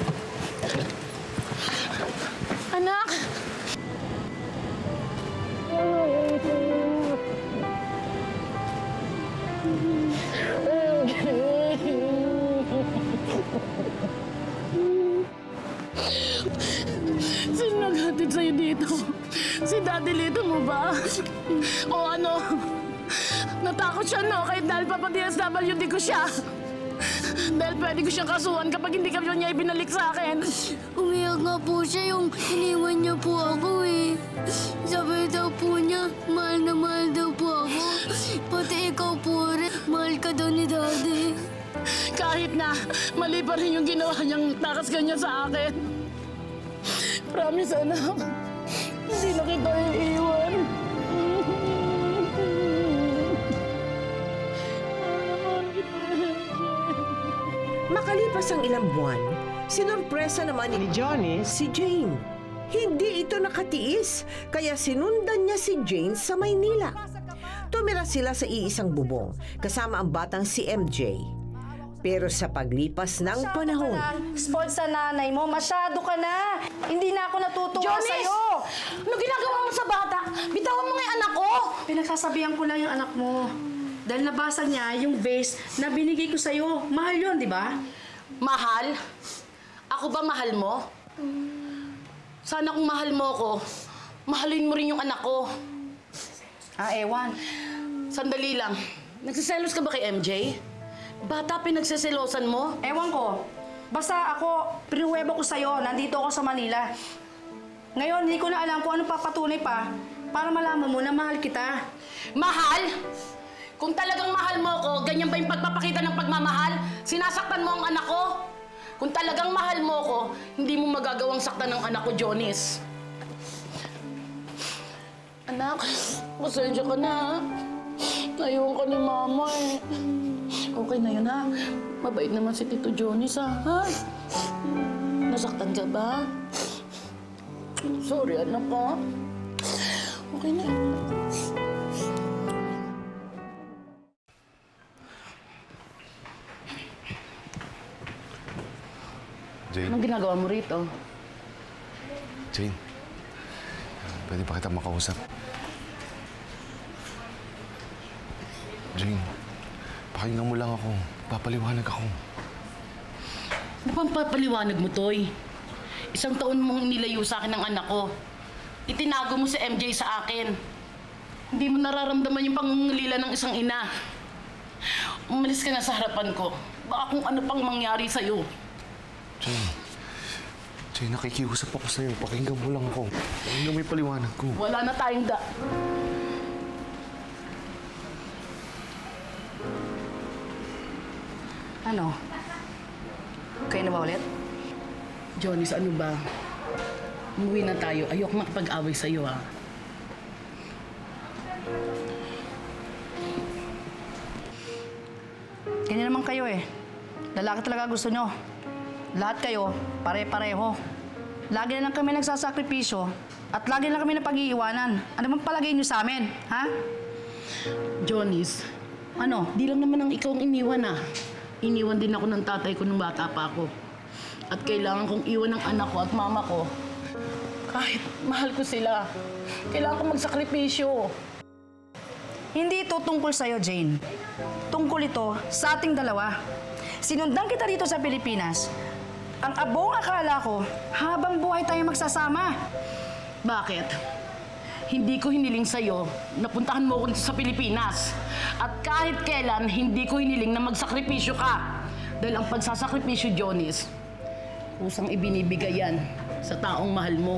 Anak! Sino naghatid sa'yo dito? Si Daddy Lito mo ba? O ano? Natakot siya, no? Kahit dahil papa-DSWD ko siya. Dahil pwede ko siyang kasuhan kapag hindi kami niya ibinalik sa akin. Umiyak nga po siya yung iniwan niya po ako eh. Sabi daw po niya, mahal na mahal daw po ako. Pati ikaw po rin, mahal ka daw ni Daddy. Kahit na mali pa rin yung ginawa niyang takas kanya sa akin. Promise, anak. Hindi na kita iiwan. Makalipas ang ilang buwan, Sinurpresa naman ni Johnny si Jane. Hindi ito nakatiis, kaya sinundan niya si Jane sa Maynila. Tumira sila sa iisang bubong, kasama ang batang si MJ. Pero sa paglipas ng panahon... Spoiled sa nanay mo, masyado ka na. Hindi na ako natutuwa sa'yo. Ano ginagawa mo sa bata? Bitawan mo nga yung anak ko! Pinagsasabihan ko lang yung anak mo. Dahil nabasa niya yung vase na binigay ko sa'yo. Mahal yun, di ba? Mahal? Ako ba mahal mo? Sana kung mahal mo ako, mahalin mo rin yung anak ko. Ewan. Sandali lang. Nagsiselos ka ba kay MJ? Bata pinagsiselosan mo? Ewan ko. Basta ako, pinuweba ko sa'yo, nandito ako sa Manila. Ngayon, hindi ko na alam kung ano papatunay pa para malaman mo na mahal kita. Mahal? Kung talagang mahal mo ako, ganyan ba yung pagpapakita ng pagmamahal? Sinasaktan mo ang anak ko? Kung talagang mahal mo ako, hindi mo magagawang saktan ng anak ko, Jonis. Anak, pasensya ka na, ha? Naiwan ka ni Mama, eh. Okay na yun, ha? Mabait naman si Tito Jonis, ha? Nasaktan ka ba? Sorry, anak, ha? Okay na. Jane? Anong ginagawa mo rito? Jane, pwede pa kita makausap? Jane, pakinggan mo lang ako. Papaliwanag ako. Ano bang papaliwanag mo, Toy? Isang taon mong nilayo sa akin ng anak ko. Itinago mo si MJ sa akin. Hindi mo nararamdaman yung pangungulila ng isang ina. Umalis ka na sa harapan ko. Baka kung ano pang mangyari sa'yo. Jane, nakikiusap ako sa'yo. Pakinggan mo lang ako. Pakinggan mo yung paliwanag ko. Wala na tayong Ano? Okay na ba ulit? Jonis, ano ba? Umuwi na tayo. Ayoko makapag-away sa'yo, ha? Ganyan naman kayo, eh. Lalaki talaga gusto nyo. Lahat kayo, pare-pareho. Lagi na lang kami nagsasakripisyo at lagi na lang kami napag-iiwanan. Ano bang palagay nyo sa amin, ha? Jonis, ano? Di lang naman ang ikaw ang iniwan, ha? Iniwan din ako ng tatay ko nung bata pa ako. At kailangan kong iwan ng anak ko at mama ko. Kahit mahal ko sila, kailangan kong magsakripisyo. Hindi ito tungkol sa'yo, Jane. Tungkol ito sa ating dalawa. Sinundan kita dito sa Pilipinas. Ang abong akala ko, habang buhay tayo magsasama. Bakit? Hindi ko hiniling sa'yo na puntahan mo ako sa Pilipinas. At kahit kailan, hindi ko hiniling na magsakripisyo ka. Dahil ang pagsasakripisyo, Jonis, kusang ibinibigay yan sa taong mahal mo.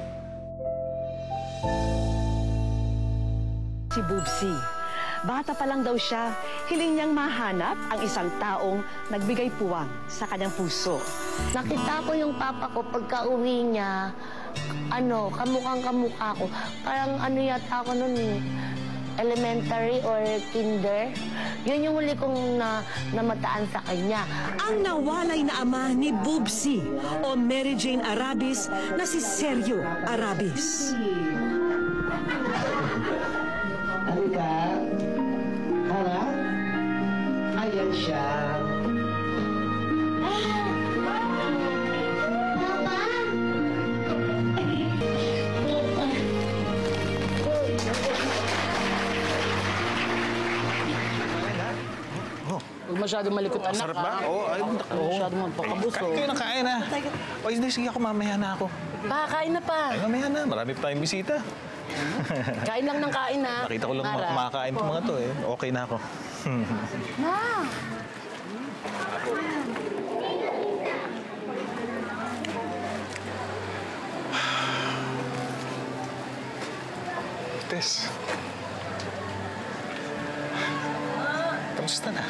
Si Boobsie, bata pa lang daw siya, hiling niyang mahanap ang isang taong nagbigay puwang sa kanyang puso. Nakita ko yung papa ko pagka-uwi niya, kamukhang-kamukha ko. Parang yata ako nun, elementary or kinder. Yun yung huli kong namataan sa kanya. Ang nawalay na ama ni Boobsie o Mary Jane Arabis na si Sergio Arabis. Halika. Harap. Ayan siya. Huwag masyadong malikot, anak, sarap ba? Oo, ay, masyadong magpakabuso. Kain kayo ng kain, ha? O, hindi, sige ako, mamaya na ako. Kain na pa. Ay, mamaya na. Marami pa tayong bisita. Kain lang ng kain, ha? Nakita ko lang kumakain itong mga to, eh. Okay na ako. Ma! Tess. Kamusta na?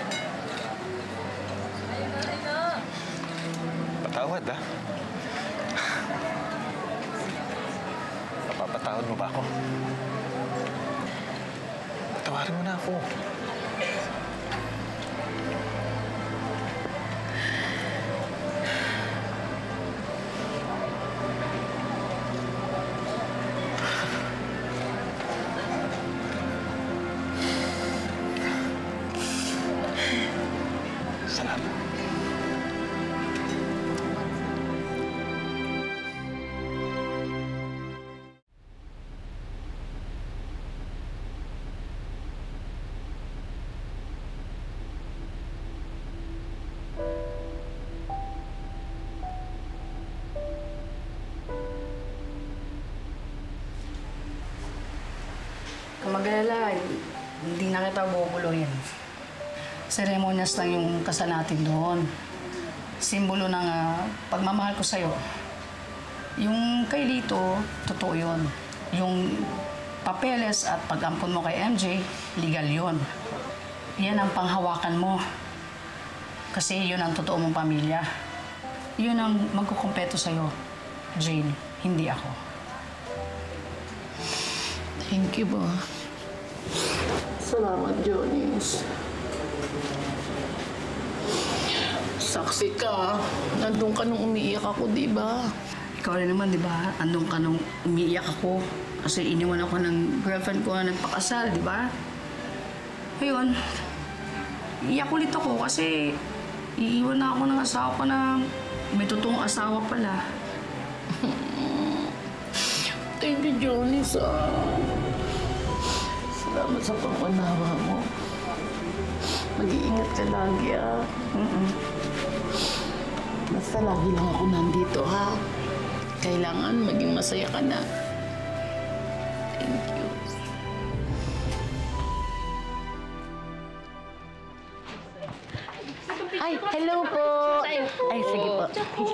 Patawad, ha? Napapatawad mo ba ako? Patawarin mo na ako. mag-alala. Hindi na kita bubuluhin. Seremonyas lang yung kasal natin doon. Simbolo ng pagmamahal ko sa'yo. Yung kay Lito, totoo yun. Yung papeles at pag-ampon mo kay MJ, legal yun. Yan ang panghawakan mo. Kasi yun ang totoo mong pamilya. Yun ang magkukumpleto sa'yo, Jane, hindi ako. Thank you, ba? Salamat, Jonis. Saksi ka. Nandun ka nung umiiyak ako, di ba? Ikaw rin naman, di ba? Andun ka nung umiiyak ako. Kasi iniwan ako ng girlfriend ko na nagpakasal, di ba? Ayun, iyak ulit ako kasi iiwan na ako ng asawa ko na may totoong asawa pala. Thank you, Jonis. Salamat sa pag-unawa mo. Mag-iingat ka lagi, Basta lagi lang ako nandito, ha? Kailangan maging masaya ka na. Thank you. Ay, hello po. Ay, sige po.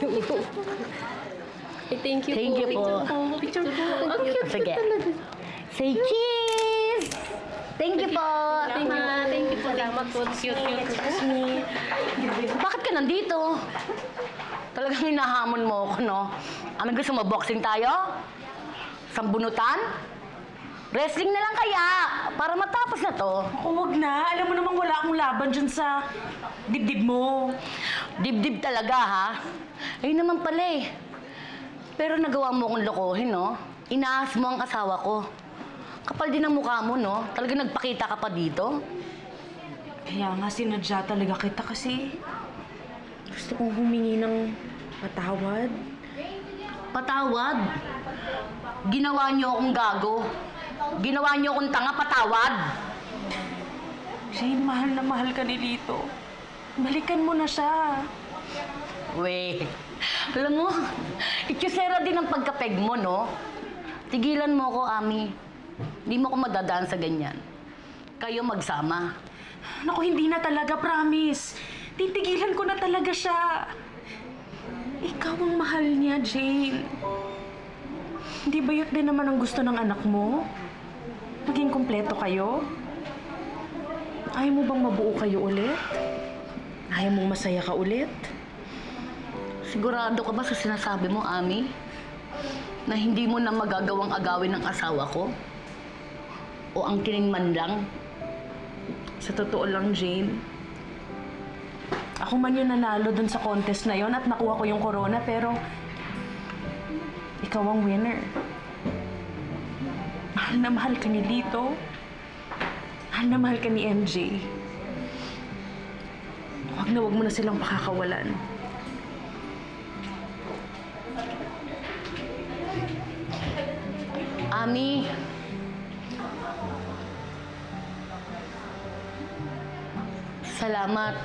Thank you Thank you po. Picture po. Sige. Say cheese! Thank you po. Thank you po. Salamat po. Cute. Bakit ka nandito? Talagang hinahamon mo ako, no? Ano gusto mo, boxing tayo? Sambunutan? Wrestling na lang kaya, para matapos na to. Huwag na. Alam mo namang wala akong laban dyan sa dibdib mo. Dibdib talaga, ha? Ayun naman pala eh. Pero nagawa mo akong lokohin, no? Inaas mo ang asawa ko. Kapal din ang mukha mo, no? Talaga nagpakita ka pa dito. Kaya nga sinadya talaga kita kasi gusto kong humingi ng patawad. Patawad? Ginawa niyo akong gago. Ginawa niyo akong tanga, patawad. Jane, mahal na mahal ka ni Lito. Balikan mo na siya. Weh, alam mo, ikusera din ang pagkapeg mo, no? Tigilan mo ko, Ami. Hindi mo ko madadaan sa ganyan. Kayo magsama. Naku, hindi na talaga, promise. Titigilan ko na talaga siya. Ikaw ang mahal niya, Jane. Hindi ba yun din naman ang gusto ng anak mo? Maging kumpleto kayo? Ayaw mo bang mabuo kayo ulit? Ayaw mong masaya ka ulit? Sigurado ka ba sa sinasabi mo, Ami? Na hindi mo na magagawang agawin ng asawa ko? O ang kiningman lang? Sa totoo lang, Jane, ako man yung nanalo dun sa contest na yon at nakuha ko yung corona, pero ikaw ang winner. Mahal na mahal ka ni Lito. Mahal na mahal ka ni MJ. Huwag mo na silang pakakawalan. Ami, salamat.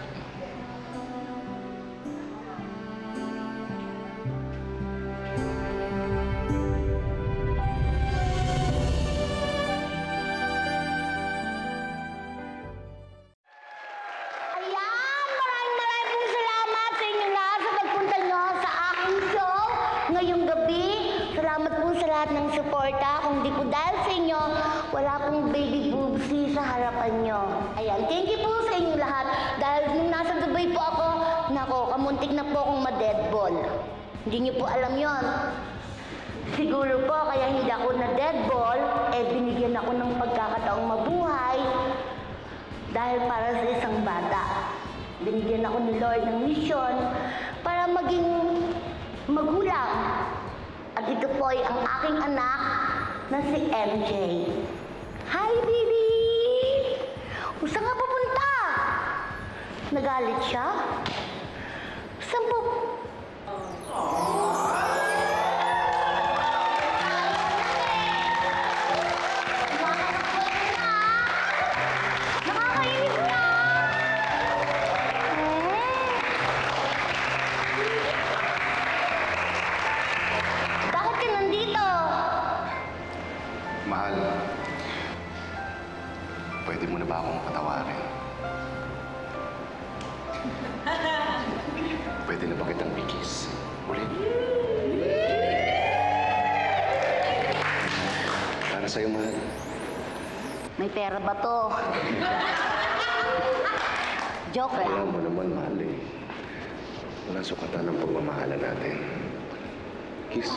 Maraming pong salamat sa inyong lahat sa pagpunta nyo sa aking show ngayong gabi. Salamat po sa lahat ng suporta. Kung di po dahil sa inyo, wala pong baby boobsie sa harapan nyo. Ayan, thank you po sa inyong lahat. Dahil nung nasa Dubai po ako, nako, kamuntik na po akong ma-deadball. Hindi niyo po alam yon. Siguro po, kaya hindi ako na-deadball, binigyan ako ng pagkakataong mabuhay dahil para sa isang bata. Binigyan ako ni Lord ng misyon para maging magulang. At ito po ay ang aking anak na si MJ. Hi, baby! Saan nga pupunta? Nagalit siya? Saan po? Nakakainis na! Bakit ka nandito? Mahal. pwede mo na ba akong patawarin? Pwede na ba kitang bigis? Ulit? Para sa'yo, mahal. May pera ba to? Joke lang. Alam mo naman, mahal eh. Walang sukatan ng pagmamahalan natin. Kiss.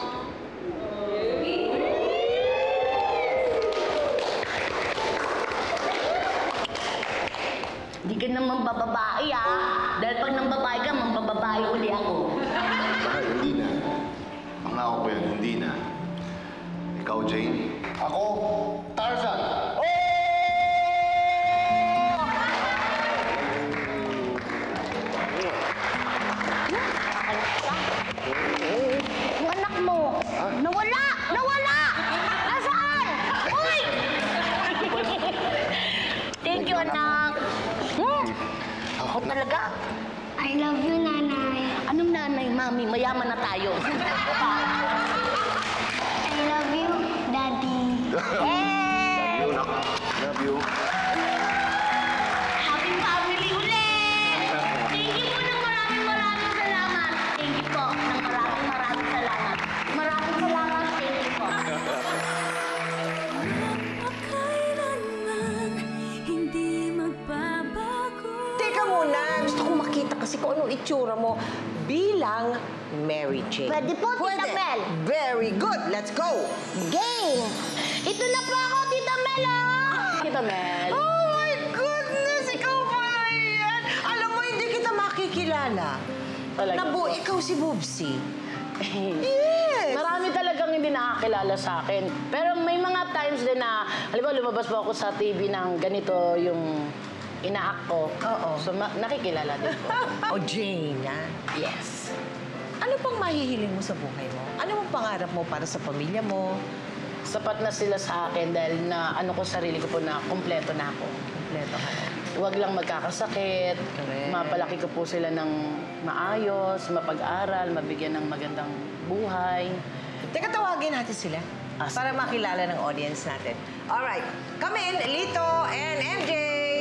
Hindi ka naman bababae, ah. Dahil pag nang babae ka, mampababae uli ako. Mahal, hindi na. Pangako ko yan, hindi na. Ikaw, Jane. Ako, Tarzan. Yung anak mo, nawala! Nawala! Nasaan? Uy! Thank you, anak. Ako talaga. I love you, nanay. Anong nanay, mami? Mayaman na tayo. I love you, daddy. Love you, nak. Love you. Happy family ulit! Thank you po ng maraming salamat. Thank you po ng maraming salamat. Maraming salamat. Thank you po. Magpakailanman hindi magbabago. Teka muna, gusto kong makita kasi kung anong itsura mo bilang Mary Jane. Pwede po, Tita Mel. Very good. Let's go. Game! Ito na po ako, Tita Mel, Tita Mel. Oh my goodness! Ikaw pala yan! Alam mo, hindi kita makikilala. Talaga Nabu, po. ikaw si Boobsie. Yes! Marami talagang hindi nakakilala sa akin. Pero may mga times din na, halimbawa lumabas po ako sa TV ng ganito yung ina-act ko. Oo. So nakikilala din po. O Jane, ha? Yes. Ano pang mahihiling mo sa buhay mo? Ano ang pangarap mo para sa pamilya mo? Sapat na sila sa akin dahil na ano ko sarili ko po na kumpleto na ako. Kompleto ka na. Huwag lang magkakasakit. Correct. Mapalaki ko po sila ng maayos, mapag-aral, mabigyan ng magandang buhay. Teka, tawagin natin sila para makilala ng audience natin. Alright, come in, Lito and MJ!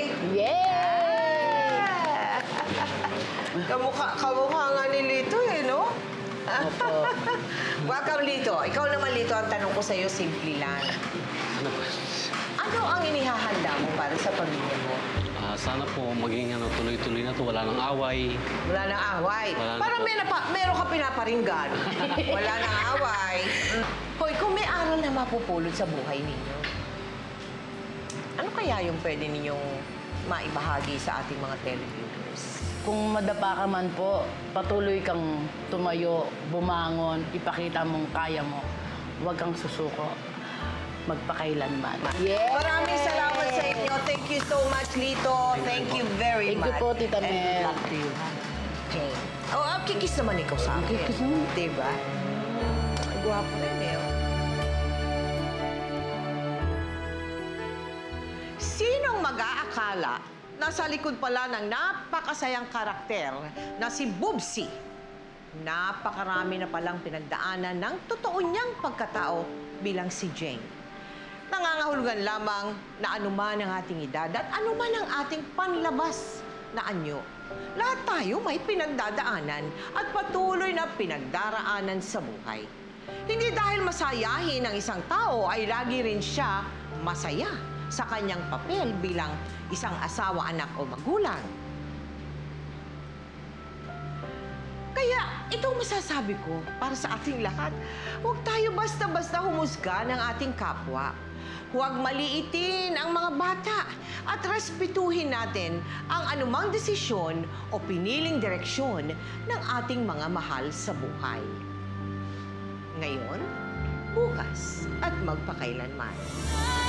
Yay! Kamukha nga ni Lito eh, no? Opo. Welcome, Lito. Ikaw naman, Lito, ang tanong ko sa'yo, simple lang. Ano po? Ano ang inihahanda mo para sa pamilya mo? Sana po maging tuloy-tuloy na to. Wala nang away. Wala nang away. Wala na Parang po. meron ka pinaparinggan. Wala nang away. Hoy, kung may aral na mapupulot sa buhay ninyo, ano kaya yung pwede ninyong maibahagi sa ating mga televiewers? Kung madapa ka man po, patuloy kang tumayo, bumangon, ipakita mong kaya mo. Huwag kang susuko. Magpakailanman. Yeah. Maraming salamat sa inyo. Thank you so much, Lito. Thank you very much. Thank you po, Tita Mel. And luck to you. Jane. Oh, kikis naman ikaw sa akin. Kikis naman. Diba? Ang gwapo rin eh. Sinong mag-aakala na sa likod pala ng napakasayang karakter na si Boobsie, napakarami na palang pinagdaanan ng totoo niyang pagkatao bilang si Jane. Nangangahulugan lamang na anuman ang ating edad at anuman ang ating panlabas na anyo. Lahat tayo may pinagdadaanan at patuloy na pinagdaraanan sa buhay. Hindi dahil masayahin ang isang tao ay lagi rin siya masaya sa kanyang papel bilang isang asawa, anak o magulang. Kaya itong masasabi ko para sa ating lahat, huwag tayo basta-basta humusga ng ating kapwa. Huwag maliitin ang mga bata at respetuhin natin ang anumang desisyon o piniling direksyon ng ating mga mahal sa buhay. Ngayon, bukas at magpakailanman.